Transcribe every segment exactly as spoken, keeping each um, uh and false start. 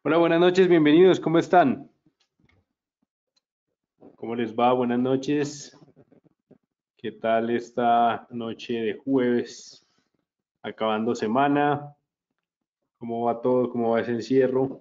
Hola, buenas noches, bienvenidos, ¿cómo están? ¿Cómo les va? Buenas noches. ¿Qué tal esta noche de jueves? Acabando semana. ¿Cómo va todo? ¿Cómo va ese encierro?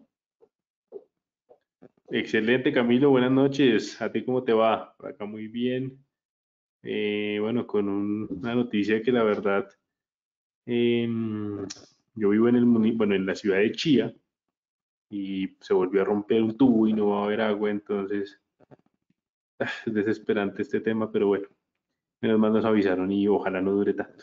Excelente, Camilo, buenas noches. ¿A ti cómo te va? Por acá muy bien. Eh, bueno, con un- una noticia que la verdad, em, yo vivo en el, muni- bueno, en la ciudad de Chía y se volvió a romper un tubo y no va a haber agua, entonces es desesperante este tema, pero bueno. Menos mal nos avisaron y ojalá no dure tanto.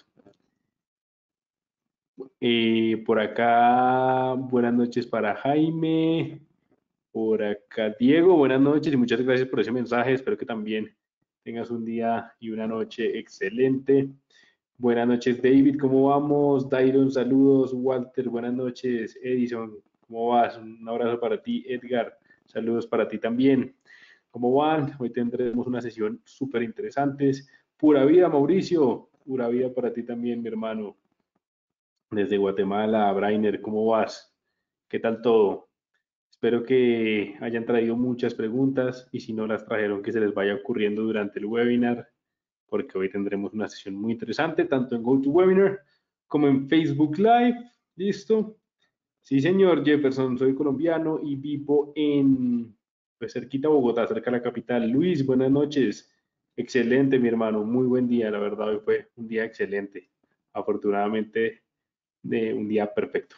Eh, por acá, buenas noches para Jaime. Por acá, Diego, buenas noches y muchas gracias por ese mensaje. Espero que también tengas un día y una noche excelente. Buenas noches, David, ¿cómo vamos? Dairon, saludos. Walter, buenas noches. Edison, ¿cómo vas? Un abrazo para ti. Edgar, saludos para ti también. ¿Cómo van? Hoy tendremos una sesión súper interesante. Pura vida, Mauricio. Pura vida para ti también, mi hermano. Desde Guatemala, Brainer, ¿cómo vas? ¿Qué tal todo? Espero que hayan traído muchas preguntas y si no las trajeron, que se les vaya ocurriendo durante el webinar, porque hoy tendremos una sesión muy interesante, tanto en GoToWebinar como en Facebook Live. ¿Listo? Sí, señor Jefferson, soy colombiano y vivo en, pues cerquita a Bogotá, cerca de la capital. Luis, buenas noches. Excelente, mi hermano, muy buen día, la verdad, hoy fue un día excelente. Afortunadamente, de un día perfecto.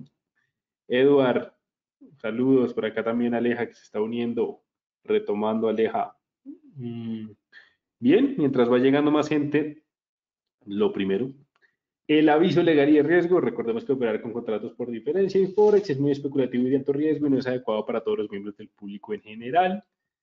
Eduard, saludos, por acá también Aleja que se está uniendo, retomando Aleja. Mm, Bien, mientras va llegando más gente, lo primero, el aviso legal y de riesgo. Recordemos que operar con contratos por diferencia y Forex es muy especulativo y de alto riesgo y no es adecuado para todos los miembros del público en general.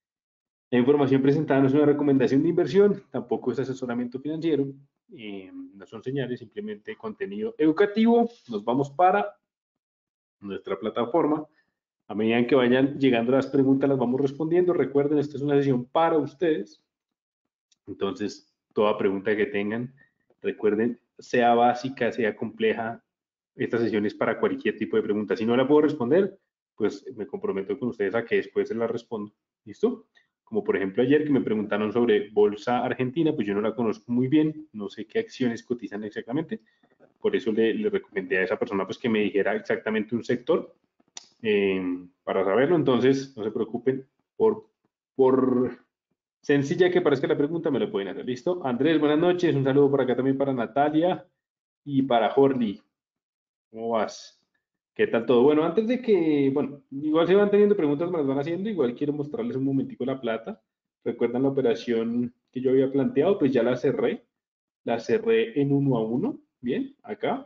La información presentada no es una recomendación de inversión, tampoco es asesoramiento financiero, eh, no son señales, simplemente contenido educativo. Nos vamos para nuestra plataforma. A medida que vayan llegando las preguntas, las vamos respondiendo. Recuerden, esta es una sesión para ustedes. Entonces, toda pregunta que tengan, recuerden, sea básica, sea compleja, esta sesión es para cualquier tipo de pregunta. Si no la puedo responder, pues me comprometo con ustedes a que después se la respondo. ¿Listo? Como por ejemplo ayer que me preguntaron sobre Bolsa Argentina, pues yo no la conozco muy bien, no sé qué acciones cotizan exactamente. Por eso le, le recomendé a esa persona pues que me dijera exactamente un sector eh, para saberlo. Entonces, no se preocupen, por, por sencilla que parezca la pregunta, me lo pueden hacer. ¿Listo? Andrés, buenas noches. Un saludo por acá también para Natalia y para Jordi. ¿Cómo vas? ¿Qué tal todo? Bueno, antes de que, bueno, igual se van teniendo preguntas, me las van haciendo. Igual quiero mostrarles un momentico la plata. ¿Recuerdan la operación que yo había planteado? Pues ya la cerré. La cerré en uno a uno. Bien, acá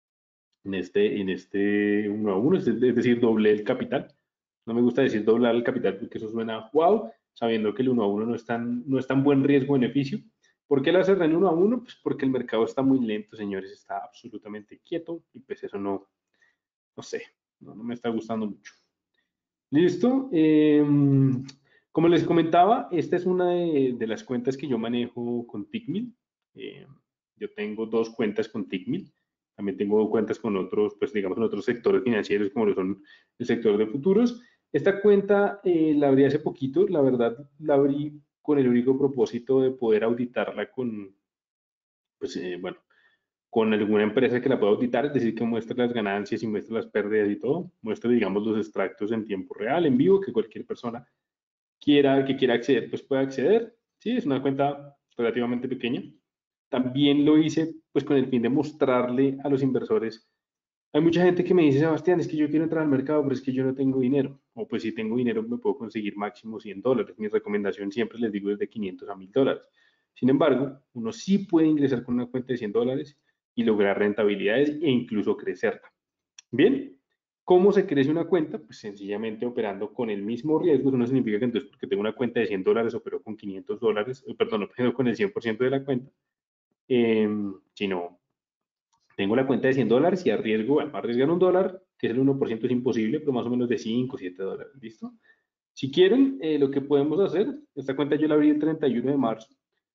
en este, en este uno a uno, es decir, doble el capital. No me gusta decir doblar el capital porque eso suena wow, sabiendo que el uno a uno no es tan, no es tan buen riesgo-beneficio. ¿Por qué la cerré en uno a uno? Pues porque el mercado está muy lento, señores, está absolutamente quieto y pues eso no, no sé, no, no me está gustando mucho. ¿Listo? Eh, como les comentaba, esta es una de, de, las cuentas que yo manejo con Tickmill. Eh, yo tengo dos cuentas con Tickmill. También tengo cuentas con otros, pues digamos, en otros sectores financieros como lo son el sector de futuros. Esta cuenta eh, la abrí hace poquito, la verdad la abrí con el único propósito de poder auditarla con, pues eh, bueno, con alguna empresa que la pueda auditar, es decir, que muestre las ganancias y muestre las pérdidas y todo, muestre, digamos, los extractos en tiempo real, en vivo, que cualquier persona quiera, que quiera acceder, pues pueda acceder. Sí, es una cuenta relativamente pequeña. También lo hice pues con el fin de mostrarle a los inversores. Hay mucha gente que me dice, Sebastián, es que yo quiero entrar al mercado, pero es que yo no tengo dinero. O pues si tengo dinero me puedo conseguir máximo cien dólares. Mi recomendación siempre les digo es de quinientos a mil dólares. Sin embargo, uno sí puede ingresar con una cuenta de cien dólares y lograr rentabilidades e incluso crecerla. Bien, ¿cómo se crece una cuenta? Pues sencillamente operando con el mismo riesgo. Eso no significa que entonces porque tengo una cuenta de cien dólares opero con quinientos dólares, eh, perdón, opero con el cien por ciento de la cuenta, eh, sino tengo la cuenta de cien dólares y arriesgo, bueno, arriesgar un dólar, que es el uno por ciento es imposible, pero más o menos de cinco o siete dólares, ¿listo? Si quieren, eh, lo que podemos hacer, esta cuenta yo la abrí el treinta y uno de marzo,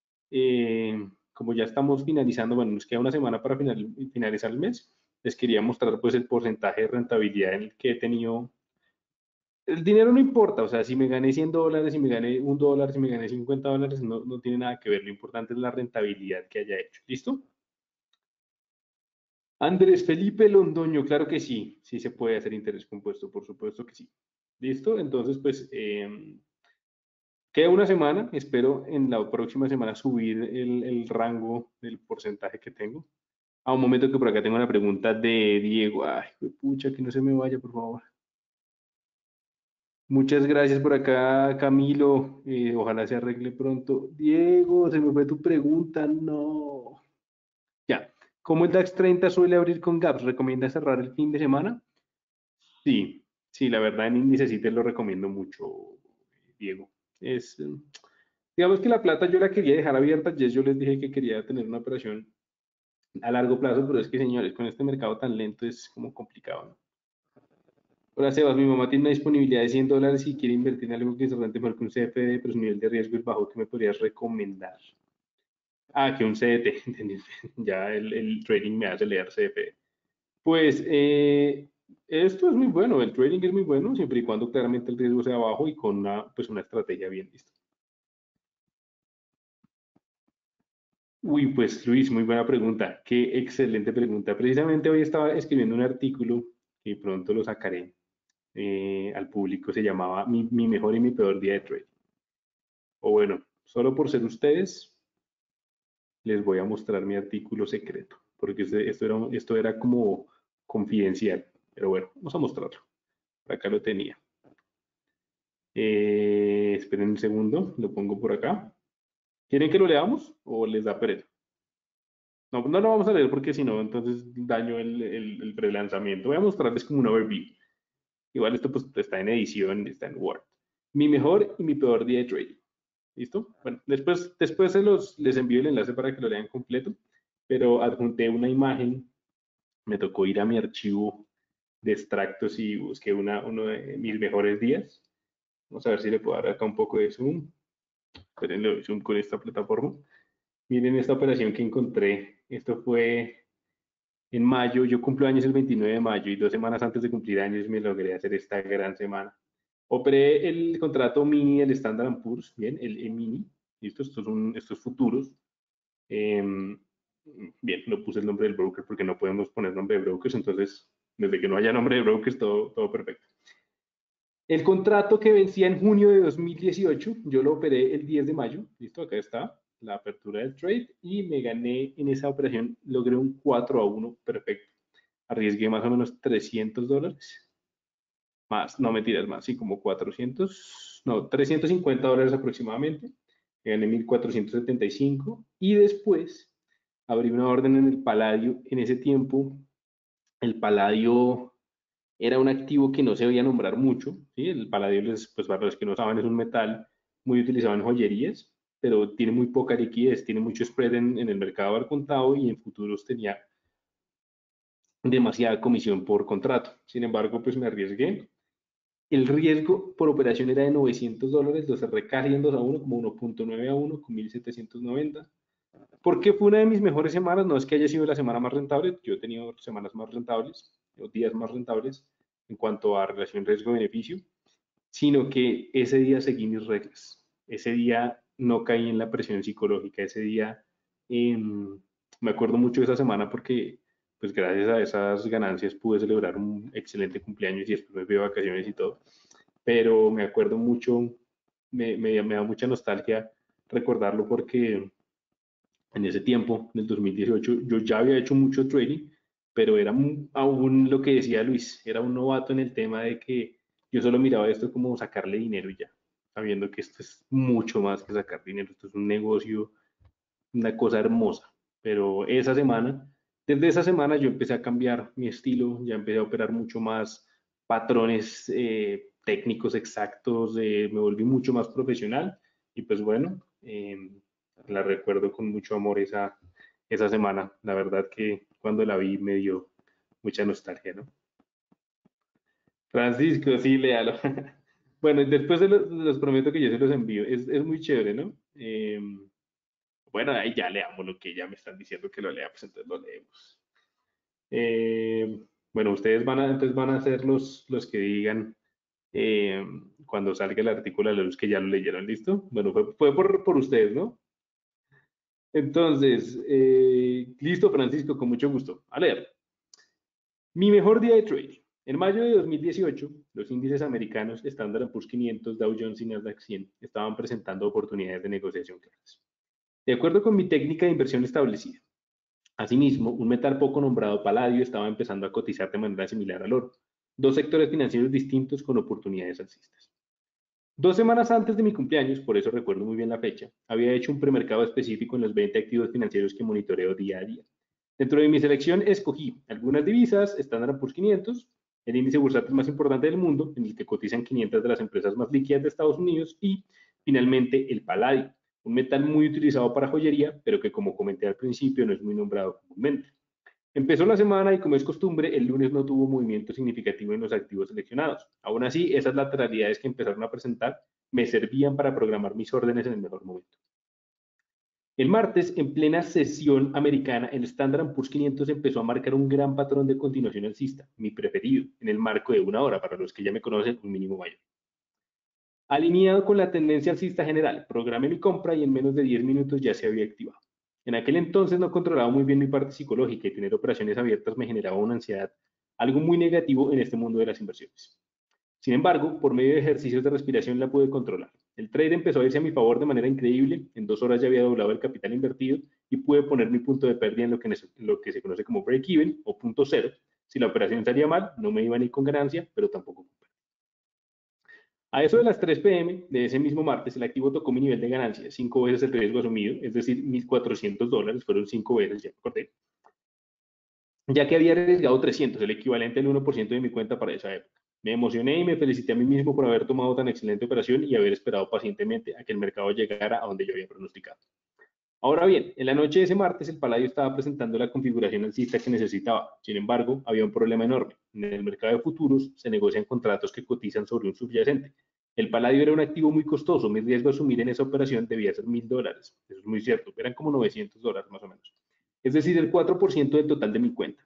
eh, como ya estamos finalizando, bueno, nos queda una semana para final, finalizar el mes, les quería mostrar pues el porcentaje de rentabilidad en el que he tenido El dinero no importa, o sea, si me gané cien dólares, si me gané un dólar, si me gané cincuenta dólares, no, no tiene nada que ver. Lo importante es la rentabilidad que haya hecho. ¿Listo? Andrés Felipe Londoño, claro que sí, sí se puede hacer interés compuesto, por supuesto que sí. ¿Listo? Entonces, pues, eh, queda una semana, espero en la próxima semana subir el, el rango del porcentaje que tengo. A un momento que por acá tengo una pregunta de Diego. Ay, pucha, que no se me vaya, por favor. Muchas gracias por acá, Camilo. Eh, ojalá se arregle pronto. Diego, se me fue tu pregunta. No. Ya. ¿Cómo el DAX treinta suele abrir con gaps? ¿Recomienda cerrar el fin de semana? Sí, sí, la verdad en índice sí te lo recomiendo mucho, Diego. Es, eh, digamos que la plata yo la quería dejar abierta. Ya yo les dije que quería tener una operación a largo plazo, pero es que, señores, con este mercado tan lento es como complicado, ¿no? Hola Sebas, mi mamá tiene una disponibilidad de cien dólares y quiere invertir en algo que se rente mejor que un C F D, pero su nivel de riesgo es bajo. ¿Qué me podrías recomendar? Ah, que un C D T, entendí. Ya el, el trading me hace leer C F D. Pues eh, esto es muy bueno, el trading es muy bueno siempre y cuando claramente el riesgo sea bajo y con una, pues una estrategia bien lista. Uy, pues Luis, muy buena pregunta. Qué excelente pregunta. Precisamente hoy estaba escribiendo un artículo que pronto lo sacaré eh, al público. Se llamaba mi, mi mejor y mi peor día de trading. O bueno, solo por ser ustedes, les voy a mostrar mi artículo secreto, porque este- esto era, esto era como confidencial. Pero bueno, vamos a mostrarlo. Por acá lo tenía. Eh, esperen un segundo, lo pongo por acá. ¿Quieren que lo leamos o les da pereza? No, no lo vamos a leer porque si no, entonces daño el, el, el prelanzamiento. Voy a mostrarles como un overview. Igual esto pues está en edición, está en Word. Mi mejor y mi peor día de trading. ¿Listo? Bueno, después, después se los, les envío el enlace para que lo lean completo, pero adjunté una imagen, me tocó ir a mi archivo de extractos y busqué una, uno de mis mejores días. Vamos a ver si le puedo dar acá un poco de zoom. Esperen, le doy zoom con esta plataforma. Miren esta operación que encontré. Esto fue en mayo. Yo cumplo años el veintinueve de mayo y dos semanas antes de cumplir años me logré hacer esta gran semana. Operé el contrato mini del Standard and Poor's, bien, el E-mini. ¿Listo? Estos son estos futuros. Eh, bien, no puse el nombre del broker porque no podemos poner nombre de brokers, entonces desde que no haya nombre de brokers, todo, todo perfecto. El contrato que vencía en junio de dos mil dieciocho, yo lo operé el diez de mayo, listo, acá está la apertura del trade y me gané en esa operación, logré un cuatro a uno perfecto. Arriesgué más o menos trescientos dólares, más, no mentiras, más, sí, como cuatrocientos, no, trescientos cincuenta dólares aproximadamente, gané mil cuatrocientos setenta y cinco y después abrí una orden en el Paladio. En ese tiempo, el Paladio era un activo que no se veía nombrar mucho, ¿sí? El Paladio, les, pues para los que no saben, es un metal muy utilizado en joyerías, pero tiene muy poca liquidez, tiene mucho spread en, en el mercado al contado y en futuros tenía demasiada comisión por contrato. Sin embargo, pues me arriesgué. El riesgo por operación era de novecientos dólares, lo cerré casi en dos a uno, como uno punto nueve a uno, con mil setecientos noventa. ¿Por qué fue una de mis mejores semanas? No es que haya sido la semana más rentable, yo he tenido semanas más rentables, o días más rentables en cuanto a relación riesgo-beneficio, sino que ese día seguí mis reglas. Ese día no caí en la presión psicológica, ese día eh, me acuerdo mucho de esa semana porque pues gracias a esas ganancias pude celebrar un excelente cumpleaños y después me fui de vacaciones y todo, pero me acuerdo mucho, me, me, me da mucha nostalgia recordarlo porque en ese tiempo, en el dos mil dieciocho, yo ya había hecho mucho trading, pero era aún lo que decía Luis, era un novato en el tema de que yo solo miraba esto como sacarle dinero y ya, sabiendo que esto es mucho más que sacar dinero, esto es un negocio, una cosa hermosa. Pero esa semana, desde esa semana yo empecé a cambiar mi estilo, ya empecé a operar mucho más patrones eh, técnicos exactos, eh, me volví mucho más profesional y pues bueno, eh, la recuerdo con mucho amor esa, esa semana. La verdad que cuando la vi me dio mucha nostalgia, ¿no? Francisco, sí, léalo. Bueno, después se los, los prometo que yo se los envío. Es, es muy chévere, ¿no? Eh, bueno, ahí ya leamos lo que ya me están diciendo que lo lea, pues entonces lo leemos. Eh, bueno, ustedes van a, entonces van a ser los, los que digan eh, cuando salga el artículo a la luz, que ya lo leyeron, ¿listo? Bueno, fue, fue por, por ustedes, ¿no? Entonces, eh, listo, Francisco, con mucho gusto. A leer. Mi mejor día de trading. En mayo de dos mil dieciocho, los índices americanos Standard and Poor's quinientos, Dow Jones y Nasdaq cien estaban presentando oportunidades de negociación claras. De acuerdo con mi técnica de inversión establecida. Asimismo, un metal poco nombrado paladio estaba empezando a cotizar de manera similar al oro. Dos sectores financieros distintos con oportunidades alcistas. Dos semanas antes de mi cumpleaños, por eso recuerdo muy bien la fecha, había hecho un premercado específico en los veinte activos financieros que monitoreo día a día. Dentro de mi selección escogí algunas divisas, Standard Poor's quinientos, el índice bursátil más importante del mundo, en el que cotizan quinientas de las empresas más líquidas de Estados Unidos, y finalmente el paladio, un metal muy utilizado para joyería, pero que como comenté al principio no es muy nombrado comúnmente. Empezó la semana y como es costumbre, el lunes no tuvo movimiento significativo en los activos seleccionados. Aún así, esas lateralidades que empezaron a presentar me servían para programar mis órdenes en el mejor momento. El martes, en plena sesión americana, el Standard and Poor's quinientos empezó a marcar un gran patrón de continuación alcista, mi preferido, en el marco de una hora, para los que ya me conocen, un mínimo mayor. Alineado con la tendencia alcista general, programé mi compra y en menos de diez minutos ya se había activado. En aquel entonces no controlaba muy bien mi parte psicológica y tener operaciones abiertas me generaba una ansiedad, algo muy negativo en este mundo de las inversiones. Sin embargo, por medio de ejercicios de respiración la pude controlar. El trade empezó a irse a mi favor de manera increíble, en dos horas ya había doblado el capital invertido y pude poner mi punto de pérdida en lo que, en lo que se conoce como break-even o punto cero. Si la operación salía mal, no me iba ni con ganancia, pero tampoco con pérdida. A eso de las tres pe eme de ese mismo martes, el activo tocó mi nivel de ganancia, cinco veces el riesgo asumido, es decir, mil cuatrocientos dólares, fueron cinco veces, ya me acordé, ya que había arriesgado trescientos, el equivalente al uno por ciento de mi cuenta para esa época. Me emocioné y me felicité a mí mismo por haber tomado tan excelente operación y haber esperado pacientemente a que el mercado llegara a donde yo había pronosticado. Ahora bien, en la noche de ese martes el Paladio estaba presentando la configuración alcista que necesitaba. Sin embargo, había un problema enorme. En el mercado de futuros se negocian contratos que cotizan sobre un subyacente. El Paladio era un activo muy costoso. Mi riesgo a asumir en esa operación debía ser mil dólares. Eso es muy cierto. Eran como novecientos dólares más o menos. Es decir, el cuatro por ciento del total de mi cuenta.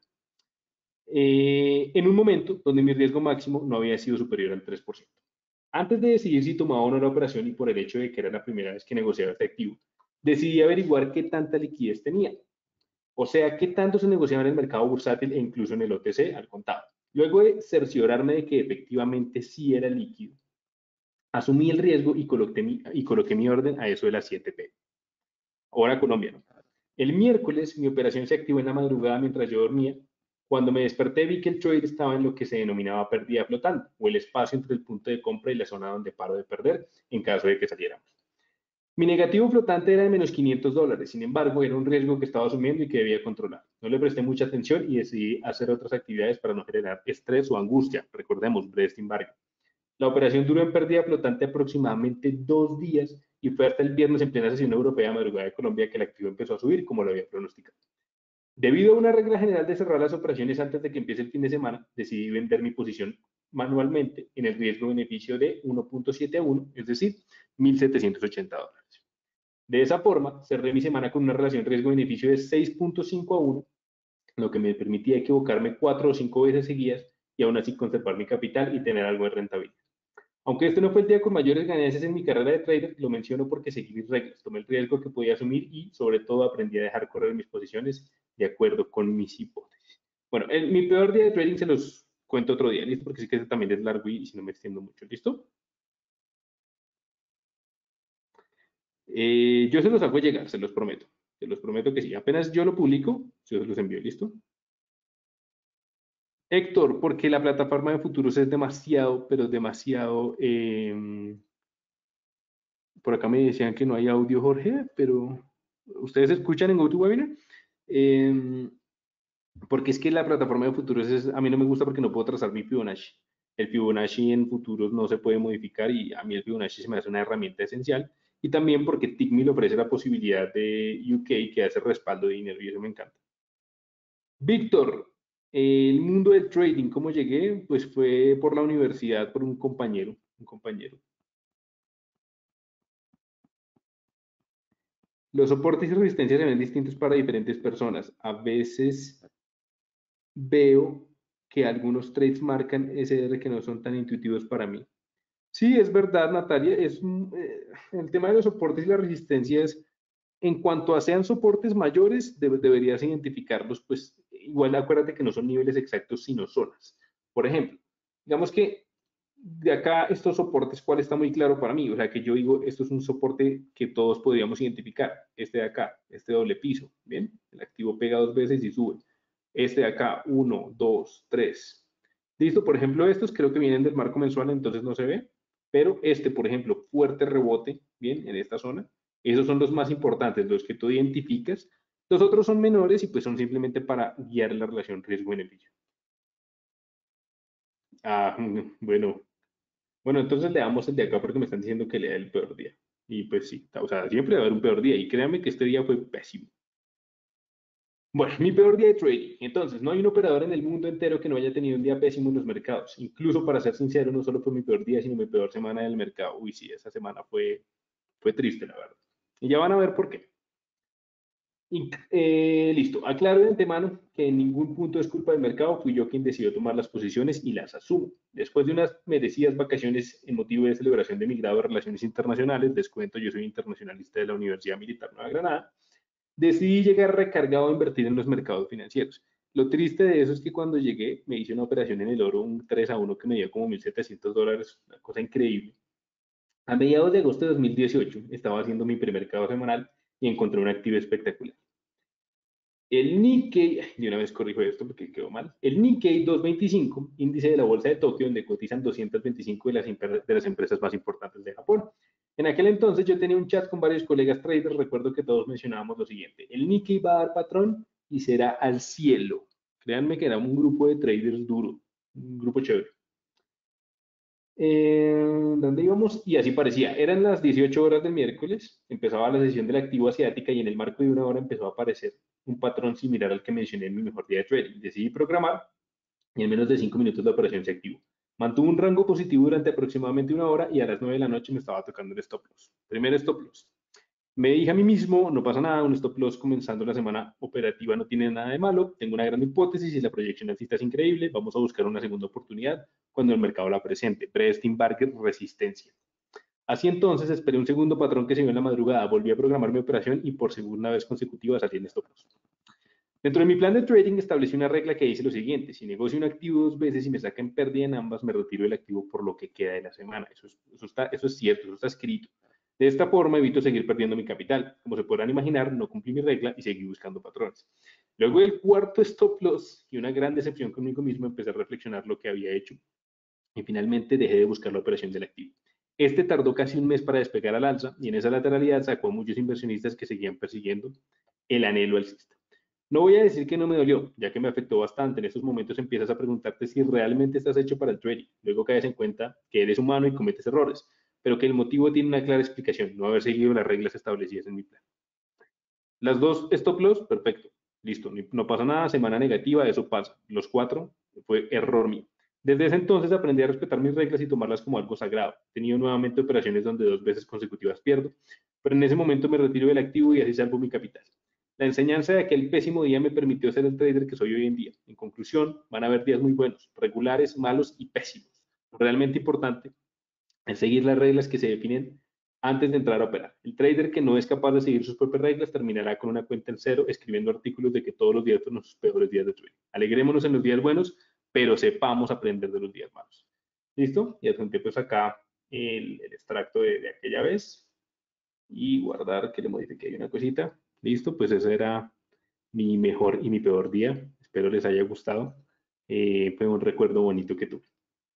Eh, en un momento donde mi riesgo máximo no había sido superior al tres por ciento. Antes de decidir si tomaba o no la operación y por el hecho de que era la primera vez que negociaba este activo, decidí averiguar qué tanta liquidez tenía. O sea, qué tanto se negociaba en el mercado bursátil e incluso en el O T C al contado. Luego de cerciorarme de que efectivamente sí era líquido, asumí el riesgo y coloqué mi, y coloqué mi orden a eso de las siete pe eme. Hora colombiana. El miércoles mi operación se activó en la madrugada mientras yo dormía. Cuando me desperté vi que el trade estaba en lo que se denominaba pérdida flotante, o el espacio entre el punto de compra y la zona donde paro de perder en caso de que saliéramos. Mi negativo flotante era de menos quinientos dólares, sin embargo, era un riesgo que estaba asumiendo y que debía controlar. No le presté mucha atención y decidí hacer otras actividades para no generar estrés o angustia. Recordemos, Brest embargo. La operación duró en pérdida flotante aproximadamente dos días y fue hasta el viernes en plena sesión europea de madrugada de Colombia que el activo empezó a subir como lo había pronosticado. Debido a una regla general de cerrar las operaciones antes de que empiece el fin de semana, decidí vender mi posición manualmente en el riesgo-beneficio de uno punto siete a uno, es decir, mil setecientos ochenta dólares. De esa forma, cerré mi semana con una relación riesgo-beneficio de seis punto cinco a uno, lo que me permitía equivocarme cuatro o cinco veces seguidas y aún así conservar mi capital y tener algo de rentabilidad. Aunque este no fue el día con mayores ganancias en mi carrera de trader, lo menciono porque seguí mis reglas, tomé el riesgo que podía asumir y sobre todo aprendí a dejar correr mis posiciones de acuerdo con mis hipótesis. Bueno, el, mi peor día de trading se los cuento otro día, ¿listo? Porque sí que este también es largo y, y si no me extiendo mucho, ¿listo? Eh, yo se los hago llegar, se los prometo. Se los prometo que sí. Apenas yo lo publico, se los envío, ¿listo? Héctor, porque la plataforma de futuros es demasiado, pero demasiado... Eh, por acá me decían que no hay audio, Jorge, pero ustedes escuchan en GoToWebinar. Eh, porque es que la plataforma de futuros es, a mí no me gusta porque no puedo trazar mi Fibonacci. El Fibonacci en futuros no se puede modificar y a mí el Fibonacci se me hace una herramienta esencial. Y también porque Tickmill ofrece la posibilidad de U K que hace respaldo de dinero y eso me encanta. Víctor, el mundo del trading, ¿cómo llegué? Pues fue por la universidad, por un compañero, un compañero. Los soportes y resistencias se ven distintos para diferentes personas. A veces veo que algunos trades marcan ese R que no son tan intuitivos para mí. Sí, es verdad, Natalia. Es, un- eh, el tema de los soportes y la resistencia es, en cuanto a sean soportes mayores, debe- deberías identificarlos, pues igual acuérdate que no son niveles exactos, sino zonas. Por ejemplo, digamos que de acá estos soportes, ¿cuál está muy claro para mí? O sea, que yo digo, esto es un soporte que todos podríamos identificar. Este de acá, este doble piso, ¿bien? El activo pega dos veces y sube. Este de acá, uno, dos, tres. Listo, por ejemplo, estos creo que vienen del marco mensual, entonces no se ve. Pero este, por ejemplo, fuerte rebote, bien, en esta zona, esos son los más importantes, los que tú identificas. Los otros son menores y pues son simplemente para guiar la relación riesgo-beneficio. Ah, bueno, bueno, entonces le damos el de acá porque me están diciendo que le da el peor día. Y pues sí, o sea, siempre va a haber un peor día. Y créanme que este día fue pésimo. Bueno, mi peor día de trading. Entonces, no hay un operador en el mundo entero que no haya tenido un día pésimo en los mercados. Incluso, para ser sincero, no solo fue mi peor día, sino mi peor semana del mercado. Uy, sí, esa semana fue, fue triste, la verdad. Y ya van a ver por qué. Y, eh, listo, aclaro de antemano que en ningún punto es culpa del mercado, fui yo quien decidió tomar las posiciones y las asumo. Después de unas merecidas vacaciones en motivo de celebración de mi grado de Relaciones Internacionales, les cuento, yo soy internacionalista de la Universidad Militar Nueva Granada, decidí llegar recargado a invertir en los mercados financieros. Lo triste de eso es que cuando llegué me hice una operación en el oro, un tres a uno que me dio como mil setecientos dólares, una cosa increíble. A mediados de agosto de dos mil dieciocho estaba haciendo mi primer mercado semanal y encontré un activo espectacular. El Nikkei, de una vez corrijo esto porque quedó mal, el Nikkei doscientos veinticinco, índice de la bolsa de Tokio, donde cotizan doscientas veinticinco de las, de las empresas más importantes de Japón. En aquel entonces yo tenía un chat con varios colegas traders, recuerdo que todos mencionábamos lo siguiente, el Nikkei va a dar patrón y será al cielo. Créanme que era un grupo de traders duro, un grupo chévere. Eh, ¿Dónde íbamos? Y así parecía. Eran las dieciocho horas del miércoles, empezaba la sesión del activo asiática y en el marco de una hora empezó a aparecer un patrón similar al que mencioné en mi mejor día de trading. Decidí programar y en menos de cinco minutos la operación se activó. Mantuvo un rango positivo durante aproximadamente una hora y a las nueve de la noche me estaba tocando el stop loss. Primer stop loss. Me dije a mí mismo, no pasa nada, un stop loss comenzando la semana operativa no tiene nada de malo, tengo una gran hipótesis y la proyección alcista es increíble, vamos a buscar una segunda oportunidad cuando el mercado la presente. Preston Barker, resistencia. Así entonces esperé un segundo patrón que se vio en la madrugada, volví a programar mi operación y por segunda vez consecutiva salí en stop loss. Dentro de mi plan de trading establecí una regla que dice lo siguiente, si negocio un activo dos veces y me saca en pérdida en ambas, me retiro del activo por lo que queda de la semana. Eso es, eso está, eso es cierto, eso está escrito. De esta forma evito seguir perdiendo mi capital. Como se podrán imaginar, no cumplí mi regla y seguí buscando patrones. Luego del cuarto stop loss y una gran decepción conmigo mismo, empecé a reflexionar lo que había hecho y finalmente dejé de buscar la operación del activo. Este tardó casi un mes para despegar al alza y en esa lateralidad sacó a muchos inversionistas que seguían persiguiendo el anhelo alcista. No voy a decir que no me dolió, ya que me afectó bastante. En estos momentos empiezas a preguntarte si realmente estás hecho para el trading. Luego caes en cuenta que eres humano y cometes errores, pero que el motivo tiene una clara explicación, no haber seguido las reglas establecidas en mi plan. Las dos stop loss, perfecto, listo, no pasa nada, semana negativa, eso pasa. Los cuatro fue error mío. Desde ese entonces aprendí a respetar mis reglas y tomarlas como algo sagrado. He tenido nuevamente operaciones donde dos veces consecutivas pierdo, pero en ese momento me retiro del activo y así salvo mi capital. La enseñanza de aquel pésimo día me permitió ser el trader que soy hoy en día. En conclusión, van a haber días muy buenos, regulares, malos y pésimos. Lo realmente importante es seguir las reglas que se definen antes de entrar a operar. El trader que no es capaz de seguir sus propias reglas terminará con una cuenta en cero escribiendo artículos de que todos los días son sus peores días de trading. Alegrémonos en los días buenos, pero sepamos aprender de los días malos. ¿Listo? Y adjunté pues acá el, el extracto de, de aquella vez y guardar que le modifique ahí una cosita. Listo, pues ese era mi mejor y mi peor día. Espero les haya gustado. Eh, fue un recuerdo bonito que tuve.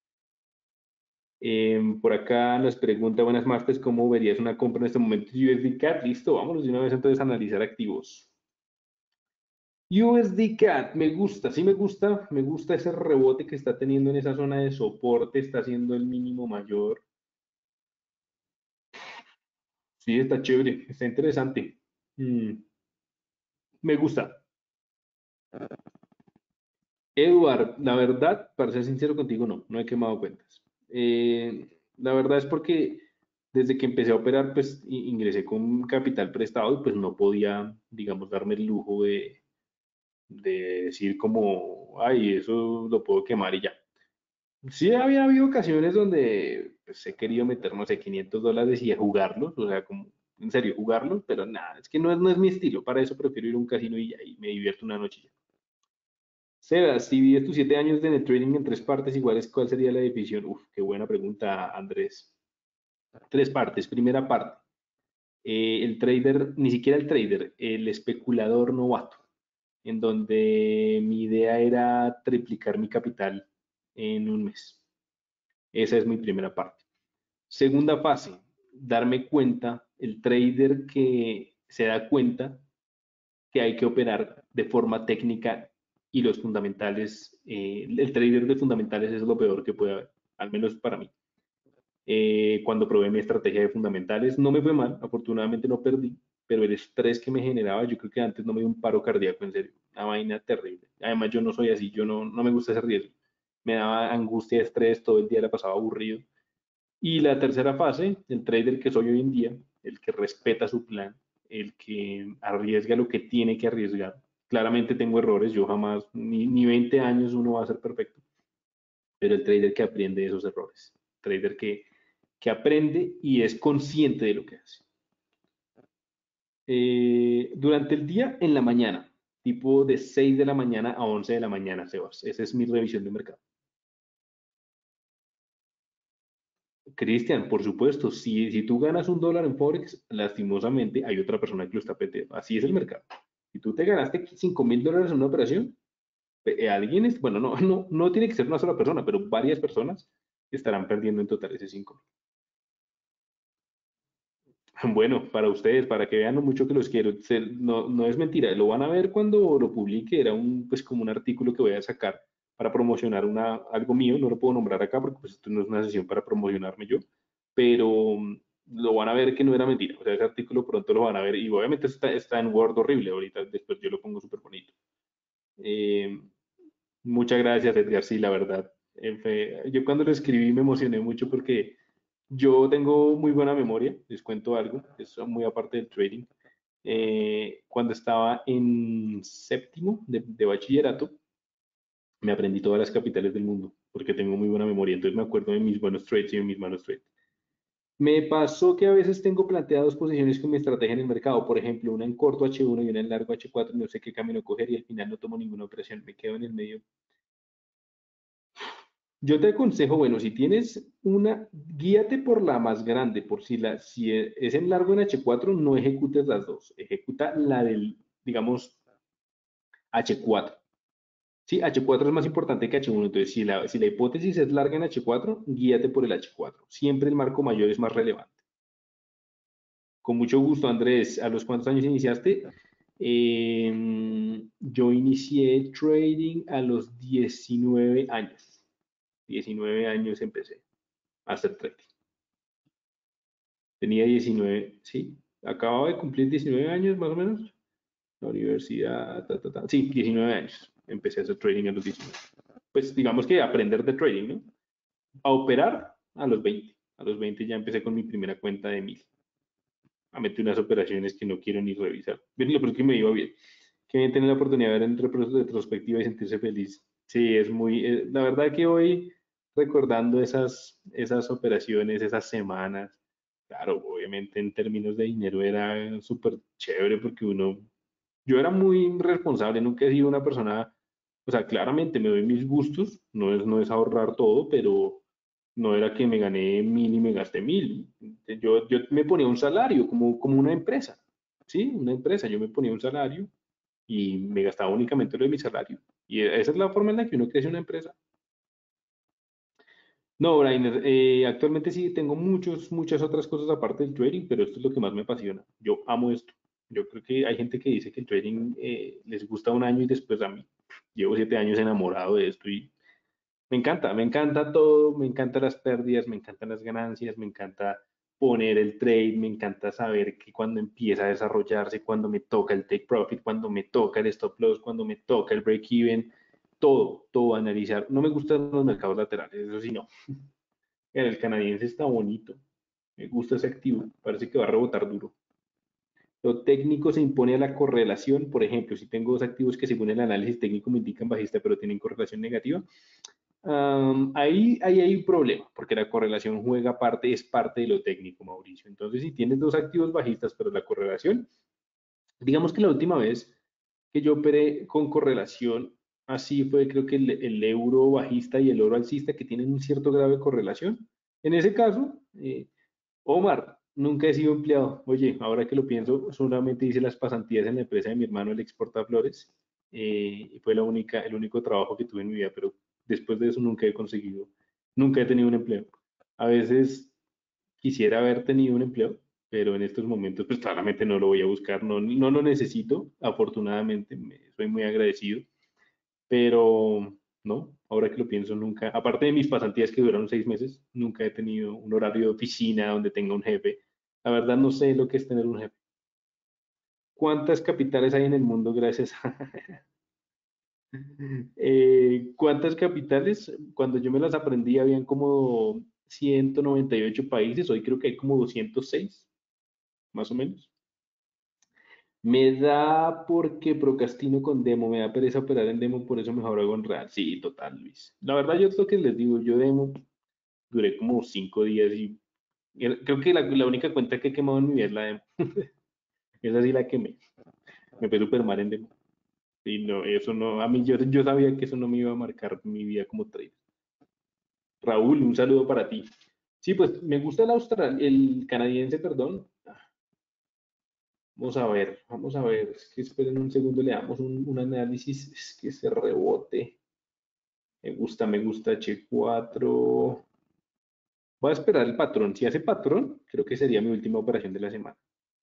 Eh, por acá nos pregunta, buenas martes, ¿cómo verías una compra en este momento? U S D C A T, listo, vámonos de una vez entonces a analizar activos. U S D C A T, me gusta, sí me gusta, me gusta ese rebote que está teniendo en esa zona de soporte, está haciendo el mínimo mayor. Sí, está chévere, está interesante. Mm, me gusta. Eduard, la verdad, para ser sincero contigo, no, no he quemado cuentas. Eh, la verdad es porque desde que empecé a operar, pues i- ingresé con capital prestado y pues no podía, digamos, darme el lujo de, de decir como, ay, eso lo puedo quemar y ya. Sí había habido ocasiones donde pues he querido meter, no sé, quinientos dólares y a jugarlos, o sea, como, en serio, jugarlos, pero nada, es que no es, no es mi estilo, para eso prefiero ir a un casino y, ya, y me divierto una noche ya. Sebas, si vives tus siete años de net trading en tres partes iguales, ¿cuál sería la definición? Uf, qué buena pregunta, Andrés. Tres partes. Primera parte, eh, el trader, ni siquiera el trader, el especulador novato, en donde mi idea era triplicar mi capital en un mes. Esa es mi primera parte. Segunda fase, darme cuenta, el trader que se da cuenta que hay que operar de forma técnica y los fundamentales, eh, el trader de fundamentales es lo peor que puede haber, al menos para mí. Eh, cuando probé mi estrategia de fundamentales, no me fue mal, afortunadamente no perdí, pero el estrés que me generaba, yo creo que antes no me dio un paro cardíaco, en serio, una vaina terrible. Además, yo no soy así, yo no, no me gusta ese riesgo. Me daba angustia, estrés, todo el día la pasaba aburrido. Y la tercera fase, el trader que soy hoy en día, el que respeta su plan, el que arriesga lo que tiene que arriesgar. Claramente tengo errores, yo jamás, ni, ni veinte años uno va a ser perfecto, pero el trader que aprende de esos errores, trader que, que aprende y es consciente de lo que hace. Eh, durante el día, en la mañana, tipo de seis de la mañana a once de la mañana, Sebas. Esa es mi revisión de mercado. Cristian, por supuesto, si, si tú ganas un dólar en Forex, lastimosamente hay otra persona que lo está perdiendo. Así es el mercado. Si tú te ganaste cinco mil dólares en una operación, eh, alguien es, bueno, no, no, no tiene que ser una sola persona, pero varias personas estarán perdiendo en total ese cinco mil. Bueno, para ustedes, para que vean lo mucho que los quiero, se- no, no es mentira, lo van a ver cuando lo publique, era un, pues como un artículo que voy a sacar para promocionar una, algo mío, no lo puedo nombrar acá porque pues esto no es una sesión para promocionarme yo, pero mm, lo van a ver que no era mentira, o sea, ese artículo pronto lo van a ver y obviamente está, está en Word horrible, ahorita después yo lo pongo súper bonito. Eh, Muchas gracias, Edgar, sí, la verdad. En fe- yo cuando lo escribí me emocioné mucho porque yo tengo muy buena memoria, les cuento algo, es muy aparte del trading. Eh, cuando estaba en séptimo de, de bachillerato, me aprendí todas las capitales del mundo, porque tengo muy buena memoria, entonces me acuerdo de mis buenos trades y de mis malos trades. Me pasó que a veces tengo planteadas posiciones con mi estrategia en el mercado, por ejemplo, una en corto H uno y una en largo H cuatro, y no sé qué camino coger y al final no tomo ninguna operación, me quedo en el medio. Yo te aconsejo, bueno, si tienes una, guíate por la más grande, por si, la, si e- es en largo en H cuatro, no ejecutes las dos, ejecuta la del, digamos, H cuatro. Sí, H cuatro es más importante que H uno, entonces si la, si la hipótesis es larga en H cuatro, guíate por el H cuatro. Siempre el marco mayor es más relevante. Con mucho gusto, Andrés. ¿A los cuántos años iniciaste? Em, yo inicié trading a los diecinueve años. diecinueve años empecé a hacer trading. Tenía diecinueve, sí. Acababa de cumplir diecinueve años más o menos. La universidad, ta, ta, ta. Sí, diecinueve años. Empecé a hacer trading a los diecinueve. Pues digamos que aprender de trading, ¿no? A operar a los veinte. A los veinte ya empecé con mi primera cuenta de mil. A meter unas operaciones que no quiero ni revisar. Bien, lo que me iba bien. Que bien tener la oportunidad de ver en retrospectiva y sentirse feliz. Sí, es muy, eh, la verdad que hoy recordando esas, esas operaciones, esas semanas, claro, obviamente en términos de dinero era súper chévere porque uno, yo era muy responsable, nunca he sido una persona, o sea, claramente me doy mis gustos, no es, no es ahorrar todo, pero no era que me gané mil y me gasté mil. Yo, yo me ponía un salario como, como una empresa, ¿sí? Una empresa, yo me ponía un salario y me gastaba únicamente lo de mi salario. Y esa es la forma en la que uno crece una empresa. No, Brainer, eh, actualmente sí tengo muchos, muchas otras cosas aparte del trading, pero esto es lo que más me apasiona. Yo amo esto. Yo creo que hay gente que dice que el trading eh, les gusta un año y después a mí llevo siete años enamorado de esto y me encanta, me encanta todo, me encantan las pérdidas, me encantan las ganancias, me encanta poner el trade, me encanta saber que cuando empieza a desarrollarse, cuando me toca el take profit, cuando me toca el stop loss, cuando me toca el break even, todo, todo analizar. No me gustan los mercados laterales, eso sí no. El canadiense está bonito, me gusta ese activo, parece que va a rebotar duro. Lo técnico se impone a la correlación, por ejemplo, si tengo dos activos que según el análisis técnico me indican bajista pero tienen correlación negativa, Um, ahí, ahí hay un problema, porque la correlación juega parte, es parte de lo técnico, Mauricio. Entonces, si tienes dos activos bajistas, pero la correlación, digamos que la última vez que yo operé con correlación, así fue, creo que el, el euro bajista y el oro alcista, que tienen un cierto grado de correlación. En ese caso, eh, Omar, nunca he sido empleado. Oye, ahora que lo pienso, solamente hice las pasantías en la empresa de mi hermano, el exporta flores, eh, y fue la única, el único trabajo que tuve en mi vida, pero después de eso nunca he conseguido, nunca he tenido un empleo. A veces quisiera haber tenido un empleo, pero en estos momentos, pues claramente no lo voy a buscar, no, no lo necesito, afortunadamente, me, soy muy agradecido, pero no, ahora que lo pienso, nunca, aparte de mis pasantías que duraron seis meses, nunca he tenido un horario de oficina donde tenga un jefe. La verdad no sé lo que es tener un jefe. ¿Cuántas capitales hay en el mundo gracias a... Eh, ¿cuántas capitales? Cuando yo me las aprendí habían como ciento noventa y ocho países, hoy creo que hay como doscientos seis, más o menos. Me da porque procrastino con demo, me da pereza operar en demo, por eso mejor hago en real. Sí, total, Luis. La verdad, yo es lo que les digo, yo demo duré como cinco días y y creo que la, la única cuenta que he quemado en mi vida es la demo. Esa sí la quemé. Me fue súper mal en demo. Y no, eso no, a mí yo, yo sabía que eso no me iba a marcar mi vida como trader. Raúl, un saludo para ti. Sí, pues me gusta el austral, el canadiense, perdón. Vamos a ver, vamos a ver. Es que esperen un segundo, le damos un, un análisis. Es que se rebote. Me gusta, me gusta H cuatro. Voy a esperar el patrón. Si hace patrón, creo que sería mi última operación de la semana.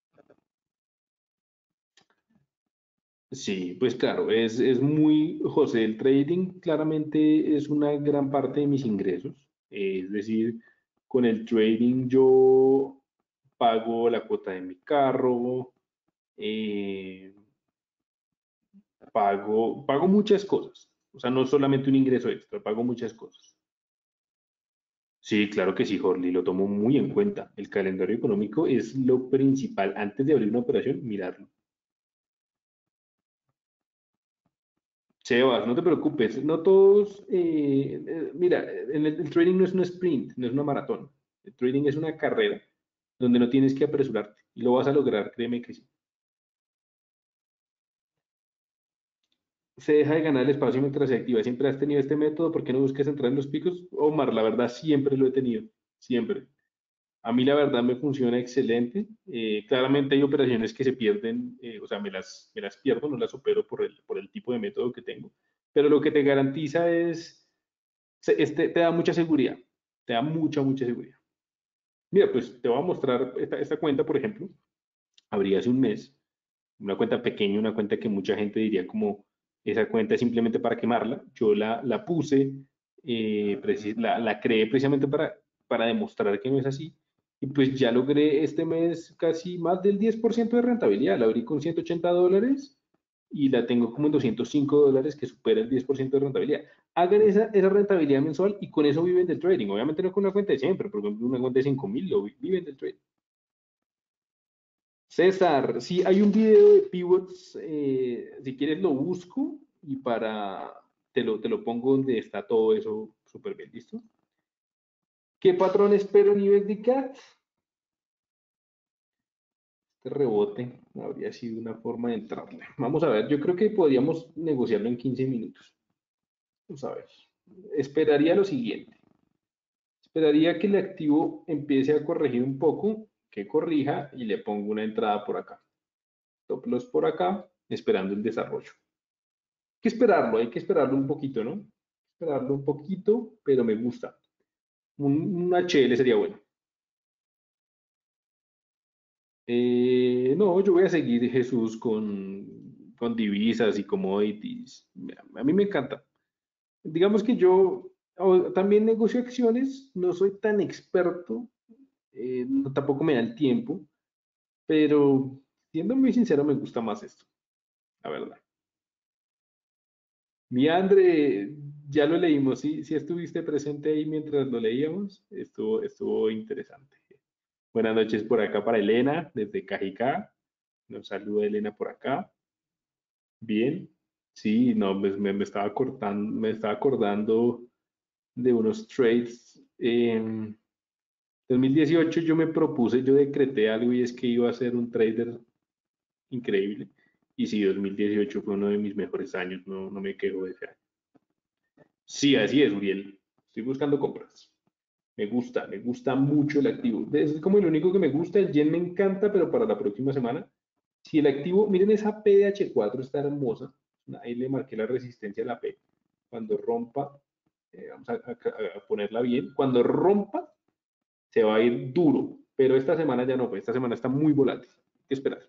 Sí, pues claro, es, es muy, José, el trading claramente es una gran parte de mis ingresos. Eh, es decir, con el trading yo pago la cuota de mi carro, eh, pago, pago muchas cosas. O sea, no solamente un ingreso extra, pago muchas cosas. Sí, claro que sí, Jorge, lo tomo muy en cuenta. El calendario económico es lo principal. Antes de abrir una operación, mirarlo. Sebas, no te preocupes, no todos, eh, eh, mira, en el, el trading no es un sprint, no es una maratón. El trading es una carrera donde no tienes que apresurarte y lo vas a lograr, créeme que sí. Se deja de ganar el espacio mientras se activa. ¿Siempre has tenido este método? ¿Por qué no buscas entrar en los picos? Omar, la verdad, siempre lo he tenido, siempre. A mí la verdad me funciona excelente. Eh, claramente hay operaciones que se pierden, eh, o sea, me las, me las pierdo, no las opero por el, por el tipo de método que tengo. Pero lo que te garantiza es, se- este, te da mucha seguridad, te da mucha, mucha seguridad. Mira, pues te voy a mostrar esta, esta cuenta, por ejemplo, abrí hace un mes, una cuenta pequeña, una cuenta que mucha gente diría como, esa cuenta es simplemente para quemarla. Yo la, la puse, eh, preci- la, la creé precisamente para, para demostrar que no es así. Y pues ya logré este mes casi más del diez por ciento de rentabilidad. La abrí con ciento ochenta dólares y la tengo como en doscientos cinco dólares, que supera el diez por ciento de rentabilidad. Hagan esa, esa rentabilidad mensual y con eso viven del trading. Obviamente no con una cuenta de cien, pero por ejemplo una cuenta de cinco mil lo vi- viven del trading. César, sí, hay un video de pivots, eh, si quieres lo busco y para, te lo, te lo pongo donde está todo eso súper bien, ¿listo? ¿Qué patrón espero en U S D C A T? Este rebote habría sido una forma de entrarle. Vamos a ver, yo creo que podríamos negociarlo en quince minutos. Vamos a ver. Esperaría lo siguiente. Esperaría que el activo empiece a corregir un poco, que corrija y le pongo una entrada por acá. Top loss por acá, esperando el desarrollo. Que esperarlo, hay que esperarlo un poquito, ¿no? Esperarlo un poquito, pero me gusta. Un, un H L sería bueno. Eh, no, yo voy a seguir Jesús con, con divisas y commodities. A mí me encanta. Digamos que yo o- también negocio acciones, no soy tan experto, eh, no- tampoco me da el tiempo, pero siendo muy sincero me gusta más esto, la verdad. Mi Andre, ya lo leímos, ¿sí? ¿Sí estuviste presente ahí mientras lo leíamos? Estuvo, estuvo interesante. Buenas noches por acá para Elena, desde Cajicá. Nos saluda Elena por acá. Bien. Sí, no, me, me- me estaba cortando, me estaba acordando de unos trades. En dos mil dieciocho yo me propuse, yo decreté algo y es que iba a ser un trader increíble. Y sí, dos mil dieciocho fue uno de mis mejores años, no, no me quejo de ese año. Sí, así es, Uriel. Estoy buscando compras. Me gusta, me gusta mucho el activo. Es como el único que me gusta, el yen me encanta, pero para la próxima semana, si el activo, miren esa P de H cuatro está hermosa, ahí le marqué la resistencia a la P. Cuando rompa, eh, vamos a, a, a, ponerla bien, cuando rompa se va a ir duro, pero esta semana ya no, pues esta semana está muy volátil. Hay que esperar.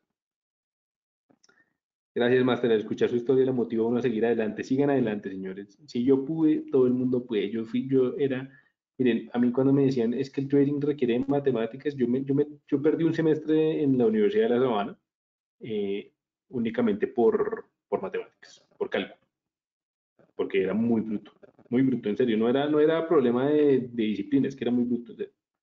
Gracias, Master. Al escuchar su historia le motiva a uno a seguir adelante. Sigan adelante, señores. Si yo pude, todo el mundo puede. Yo fui, yo era, miren, a mí cuando me decían es que el trading requiere matemáticas, yo, me, yo, me, yo perdí un semestre en la Universidad de La Sabana eh, únicamente por, por matemáticas, por cálculo, porque era muy bruto, muy bruto, en serio. No era, no era problema de, de disciplina, es que era muy bruto.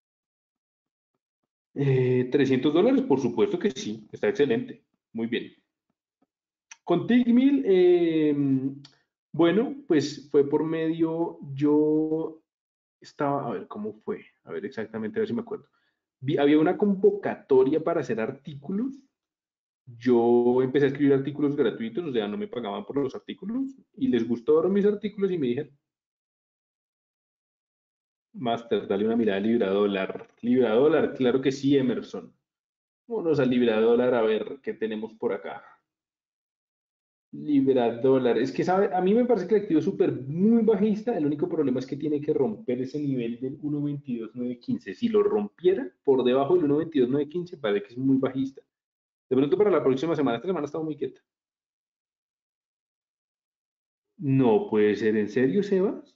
Eh, trescientos dólares, por supuesto que sí, está excelente, muy bien. Con Tigmil, eh, bueno, pues fue por medio, yo estaba, a ver cómo fue, a ver exactamente, a ver si me acuerdo. Vi- había una convocatoria para hacer artículos. Yo empecé a escribir artículos gratuitos, o sea, no me pagaban por los artículos, y les gustaron mis artículos y me dijeron, Master, dale una mirada a Libra Dólar. Libra Dólar, claro que sí, Emerson. Vámonos a Libra Dólar a ver qué tenemos por acá. Libra dólar. Es que, ¿sabe? A mí me parece que el activo es súper muy bajista. El único problema es que tiene que romper ese nivel del uno veintidós nueve quince. Si lo rompiera por debajo del uno veintidós nueve quince, parece que es muy bajista. De pronto para la próxima semana, esta semana está muy quieta. No puede ser, ¿en serio, Sebas?